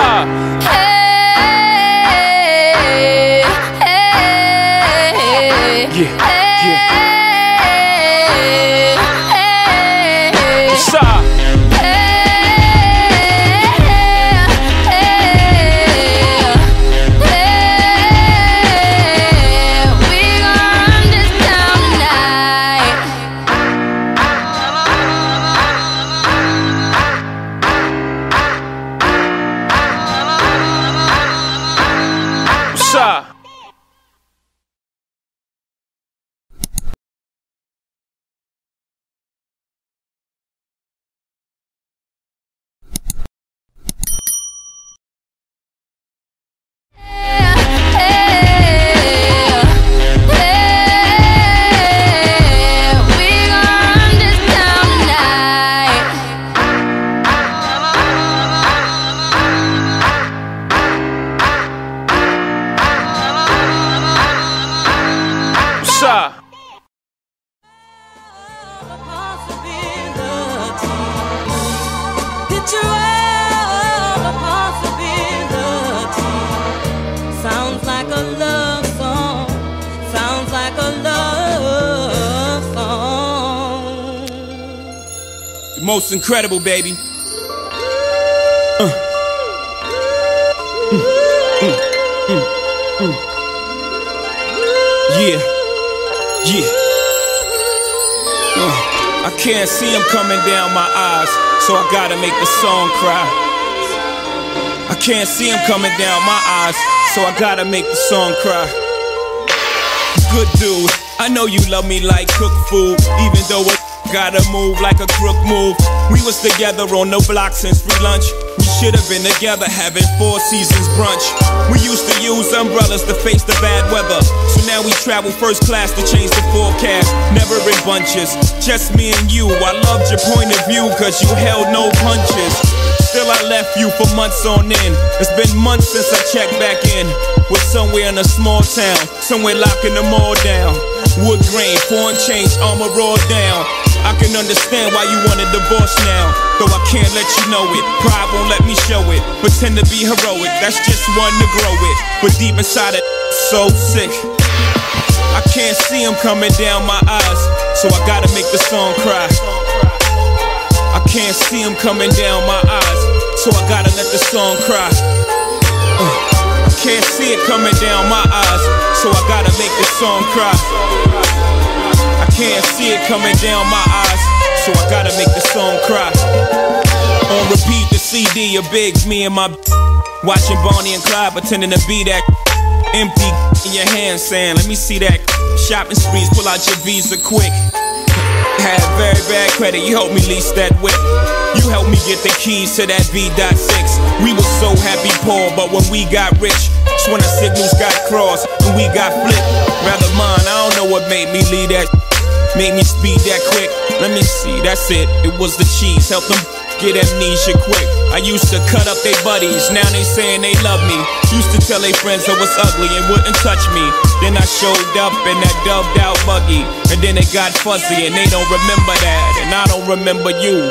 Hey, hey, yeah, yeah. What's up? Most incredible, baby. Uh. Mm, mm, mm, mm. Yeah, yeah. Uh. I can't see him coming down my eyes, so I gotta make the song cry. I can't see him coming down my eyes, so I gotta make the song cry. Good dude, I know you love me like cook food, even though it gotta move like a crook move. We was together on the block since free lunch. We should have been together having Four Seasons brunch. We used to use umbrellas to face the bad weather, so now we travel first class to change the forecast. Never in bunches, just me and you. I loved your point of view cause you held no punches. Still I left you for months on end. It's been months since I checked back in. We're somewhere in a small town, somewhere locking them all down. Wood grain, foreign change, armor all down. I can understand why you want a divorce now, though I can't let you know it. Pride won't let me show it. Pretend to be heroic, that's just one to grow it. But deep inside it, so sick. I can't see him coming down my eyes, so I gotta make the song cry. I can't see him coming down my eyes, so I gotta let the song cry. uh, I can't see it coming down my eyes, so I gotta make this song cry. I can't see it coming down my eyes, so I gotta make the song cry. On repeat the C D of Biggs, me and my watching Bonnie and Clyde, pretending to be that empty in your hand, saying, let me see that shopping sprees, pull out your Visa quick. Had very bad credit, you helped me lease that whip. You helped me get the keys to that V six. We were so happy poor, but when we got rich, that's when our signals got crossed and we got flipped. Rather mine, I don't know what made me leave that, made me speed that quick. Let me see, that's it, it was the cheese. Help them get amnesia quick. I used to cut up they buddies, now they saying they love me. Used to tell they friends I was ugly and wouldn't touch me. Then I showed up in that dubbed out buggy, and then it got fuzzy and they don't remember that, and I don't remember you.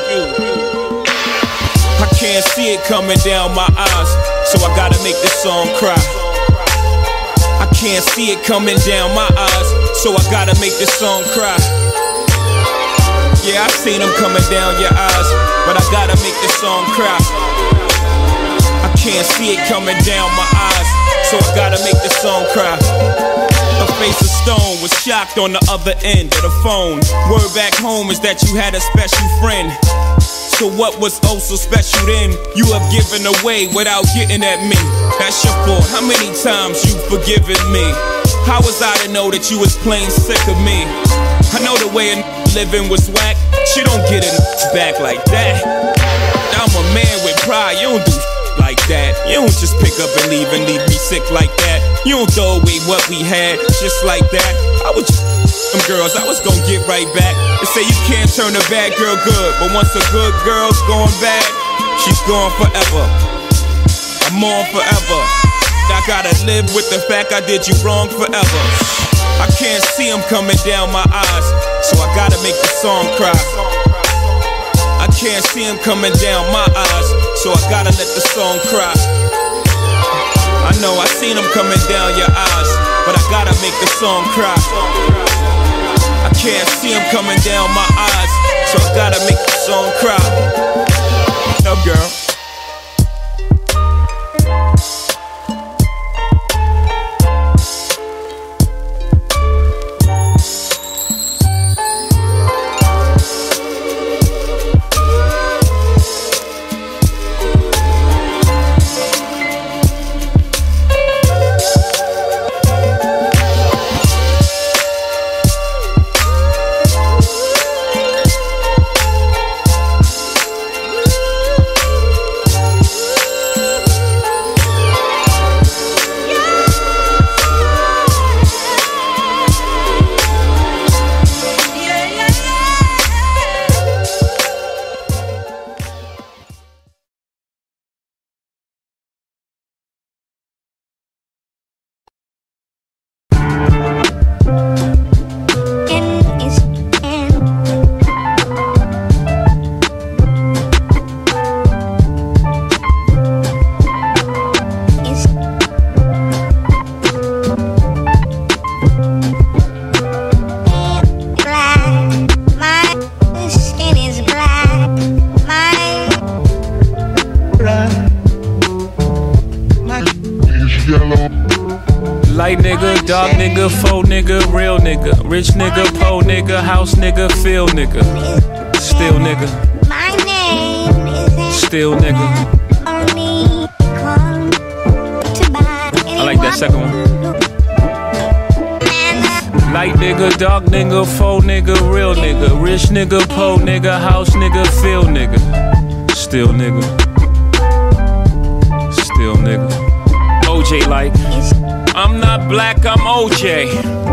I can't see it coming down my eyes, so I gotta make this song cry. I can't see it coming down my eyes, so I gotta make this song cry. Yeah, I seen them coming down your eyes, but I gotta make this song cry. I can't see it coming down my eyes, so I gotta make this song cry. Her face of stone was shocked on the other end of the phone. Word back home is that you had a special friend. So what was oh so special then? You have given away without getting at me. That's your fault, how many times you forgiven me? How was I to know that you was plain sick of me? I know the way a living was whack. She don't get it back like that. I'm a man with pride, you don't do like that. You don't just pick up and leave and leave me sick like that. You don't throw away what we had just like that. I was just them girls, I was gonna get right back. They say you can't turn a bad girl good, but once a good girl's gone bad, she's gone forever. I'm on forever. I gotta live with the fact I did you wrong forever. I can't see them coming down my eyes, so I gotta make the song cry. I can't see them coming down my eyes, so I gotta let the song cry. I know I seen them coming down your eyes, but I gotta make the song cry. I can't see them coming down my eyes, so I gotta make the song cry. Up, girl. Light nigga, dark nigga, faux nigga, real nigga, rich nigga, po nigga, house nigga, feel nigga, still nigga, still nigga. I like that second one. Light nigga, dark nigga, faux nigga, real nigga, rich nigga, po nigga, house nigga, feel nigga, still nigga, still nigga. O J like, I'm not black, I'm O J.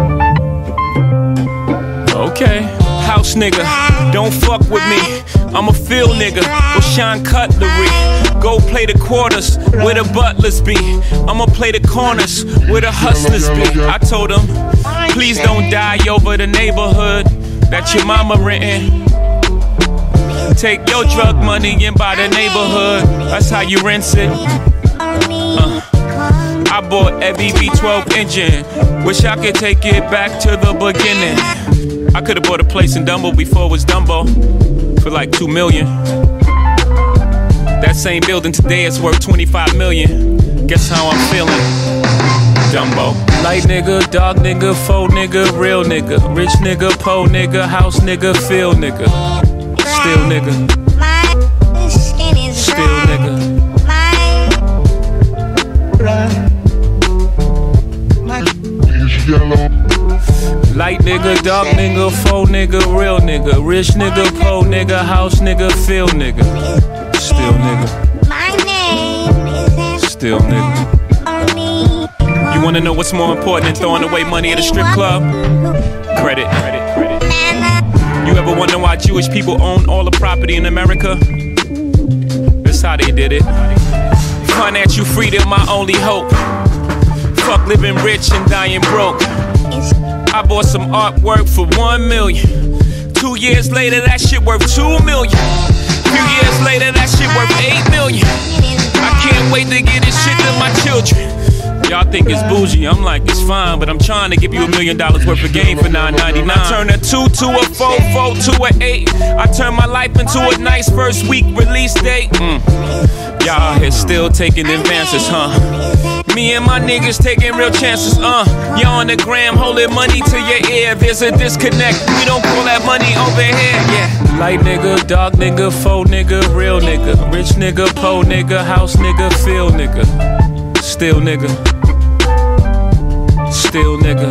Okay, house nigga, don't fuck with me. I'm a field nigga, go shine cutlery. Go play the quarters where the butlers be. I'ma play the corners where the hustlers be. I told them, please don't die over the neighborhood that your mama renting. Take your drug money and buy the neighborhood. That's how you rinse it. Uh. I bought every V twelve engine. Wish I could take it back to the beginning. I could've bought a place in Dumbo before it was Dumbo for like two million. That same building today is worth twenty-five million. Guess how I'm feeling, Dumbo. Light nigga, dark nigga, faux nigga, real nigga, rich nigga, po nigga, house nigga, feel nigga, still nigga, still nigga. Light nigga, dark nigga, faux nigga, real nigga, rich nigga, po nigga, house nigga, feel nigga, still nigga, still nigga. You wanna know what's more important than throwing away money at a strip club? Credit, credit, credit. You ever wonder why Jewish people own all the property in America? That's how they did it. Financial freedom, my only hope. Fuck living rich and dying broke. I bought some artwork for one million. Two years later, that shit worth two million. Few years later, that shit worth eight million. I can't wait to get this shit to my children. Y'all think it's bougie, I'm like, it's fine, but I'm trying to give you a million dollars worth of game for nine ninety-nine. I turn a two to a four, four to a eight. I turn my life into a nice first week release date. Mm. Y'all out here still taking advances, huh? Me and my niggas taking real chances, uh. Y'all on the gram holding money to your ear. There's a disconnect, we don't call that money over here, yeah. Light nigga, dark nigga, faux nigga, real nigga, rich nigga, po nigga, house nigga, feel nigga, still nigga, still nigga.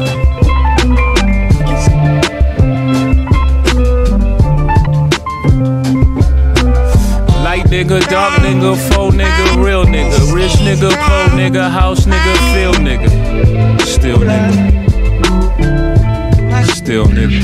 Light nigga, dark nigga, faux nigga, real nigga, rich nigga, po nigga, house nigga, feel nigga, still nigga, still nigga.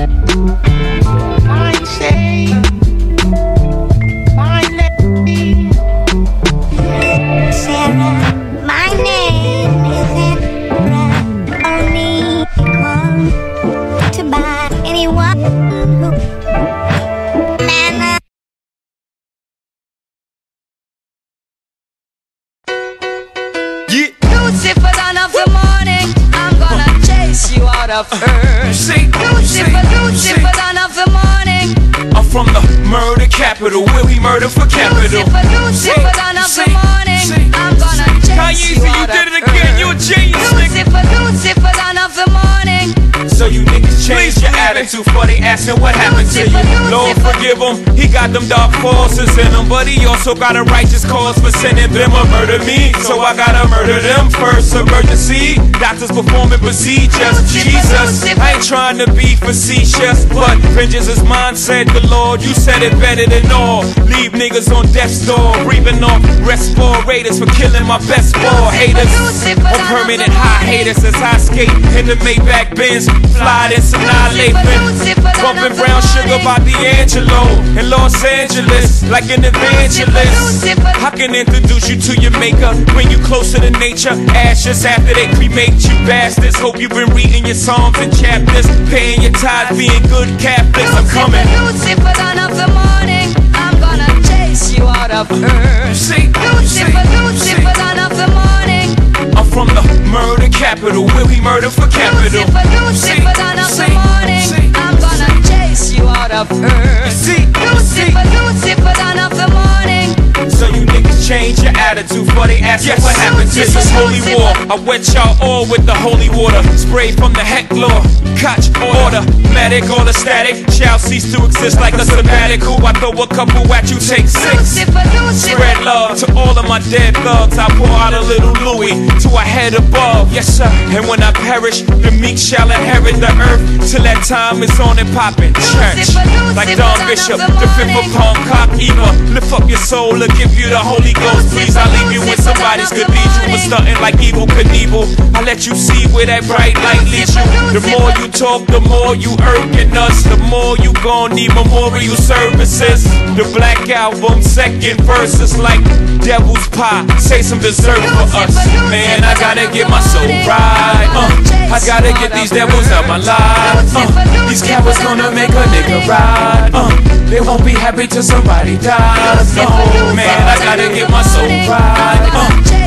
Of earth. Say, Lucifer, Lucifer, dawn of the morning. I'm from the murder capital, where we murder for capital. Lucifer, Lucifer, dawn of the morning. I'm gonna chase you out of earth. You did it again, you a genius, nigga. Lucifer, Lucifer, dawn of the morning. So you niggas change your attitude for they asking what happened to you. Lord forgive him, he got them dark forces in him, but he also got a righteous cause for sending them a murder me. So I gotta murder them first. Emergency, doctors performing procedures. Jesus, I ain't trying to be facetious, but vengeance is mine, said the Lord. You said it better than all. Leave niggas on death's door, breathing off respirators for killing my best ball haters. On permanent high haters as I skate in the Maybach Benz. Fly this annihilate, bumping brown sugar by D'Angelo in Los Angeles, like an evangelist. I can introduce you to your maker, bring you closer to nature. Ashes after they cremate you bastards. Hope you've been reading your psalms and chapters, paying your tithes, being good Catholics. I'm coming. Lucifer, dawn of the morning. I'm gonna chase you out of earth. Say, Lucifer, Lucifer, dawn of the morning. I'm from the murder capital, where we murder for capital. Lucifer, Lucifer, dawn of the morning. I'm gonna chase you out of earth. See, Lucifer, Lucifer, dawn of the morning. So you niggas change your attitude for they ask yes. What happened to this holy war? I wet y'all all with the holy water, sprayed from the heck law. Catch order, medic, all the static shall cease to exist like a sabbatical. I throw a couple at you, take six. Spread love to all of my dead thugs. I pour out a little Louis to a head above, yes sir. And when I perish, the meek shall inherit the earth. Till that time is on and poppin'. Church, like Don Bishop, the fifth of Palm Cock Eva. Lift up your soul to give you the Holy Ghost. Please, I leave you in somebody's cathedral, but stunting like Evel Knievel. I let you see where that bright light leads you. The more you talk, the more you irking us. The more you gon' need memorial services. The Black Album, second verse is like devil's pie. Say some dessert for us. Man, I gotta get my soul right. Uh, I gotta get these devils out my life. Uh, these cowards gonna make a nigga ride. Uh, they won't be happy till somebody dies. No, man, I gotta get my soul right. Uh,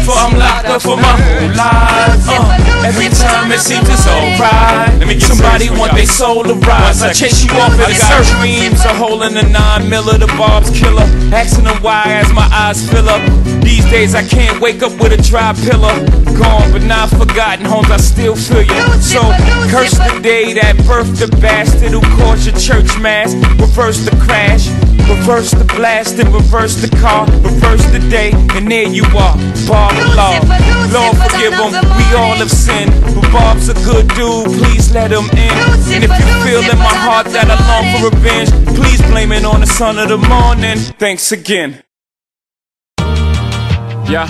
for I'm locked up for my whole life. Uh, every time it seems it's alright. Somebody want their soul to rise. I chase you off at search dreams. A hole in the nine miller, the Bob's killer. Asking them why as my eyes fill up. These days I can't wake up with a dry pillow. Gone but not forgotten, homes I still feel you. So curse the day that birthed the bastard who caused your church mass. Reverse the crash, reverse the blast, and reverse the car, reverse the day, and there you are, Bob Law. Lord forgive him, we all have sinned, but Bob's a good dude, please let him in. And if you feel in my heart that I long for revenge, please blame it on the son of the morning. Thanks again. Yeah.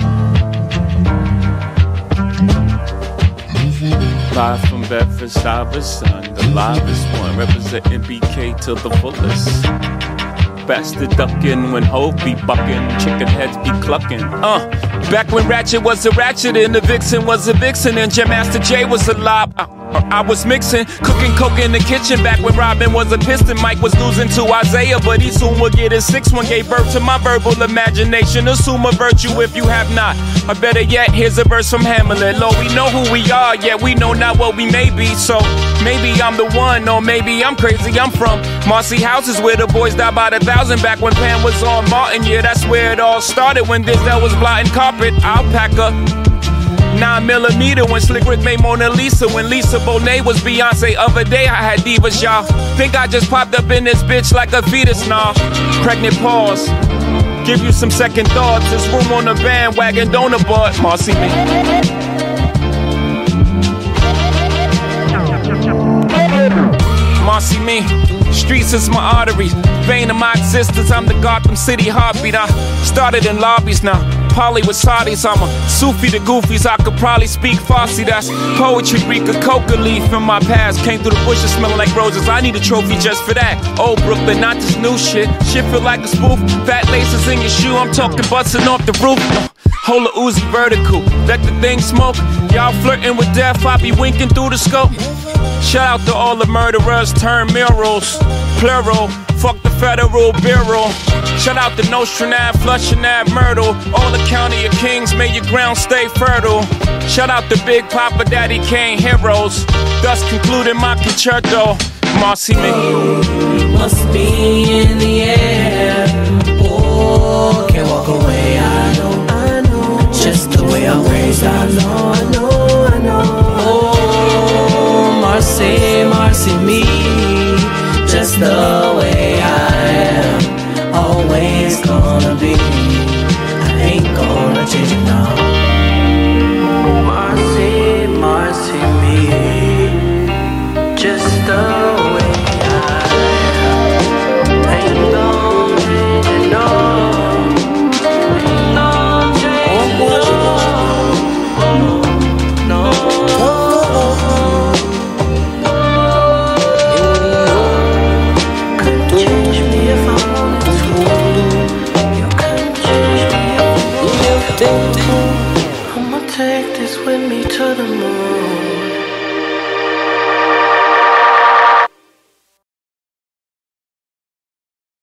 Live from Bedford Stuyvesant, the livest one, representing B K to the fullest. Bastard ducking when Hove be bucking, chicken heads be clucking. Uh, back when Ratchet was a ratchet and the Vixen was a vixen and Jam Master Jay was alive. I, I was mixing, cooking coke in the kitchen back when Robin was a piston. Mike was losing to Isaiah, but he soon would get his sixth one. Gave birth to my verbal imagination. Assume a virtue if you have not. Or better yet, here's a verse from Hamlet. Lord, we know who we are, yet we know not what we may be. So maybe I'm the one, or maybe I'm crazy. I'm from Marcy Houses where the boys died by the thousand. Back when Pam was on Martin, yeah, that's where it all started. When Denzel was blotting carpet, Alpaca. Nine millimeter when Slick Rick made Mona Lisa. When Lisa Bonet was Beyonce. Other day I had divas, y'all. Think I just popped up in this bitch like a fetus, nah. Pregnant pause. Give you some second thoughts. There's room on the bandwagon, don't abort. Marcy me. Marcy me. Streets is my arteries, vein of my existence. I'm the Gotham City heartbeat. I started in lobbies now. Polly with Saudis, I'm a Sufi to Goofies. I could probably speak Farsi. That's poetry, Greek, a coca leaf in my past. Came through the bushes smelling like roses. I need a trophy just for that. Old Brooklyn, not this new shit. Shit feel like a spoof. Fat laces in your shoe. I'm talking busting off the roof. Hold a Uzi vertical. Let the thing smoke. Y'all flirting with death. I be winking through the scope. Shout out to all the murderers turn murals, plural, fuck the federal bureau. Shout out to Nostranav, Flushinav, Myrtle. All the county of kings, may your ground stay fertile. Shout out to Big Papa, Daddy Kane heroes. Thus concluding my concerto. Marcy me. Must be in the air. Oh, can't walk away, I know, I know. Just the way I'm raised, I know, I know, I know. Oh, Marcy, Marcy me. Just the way I am, always gonna be.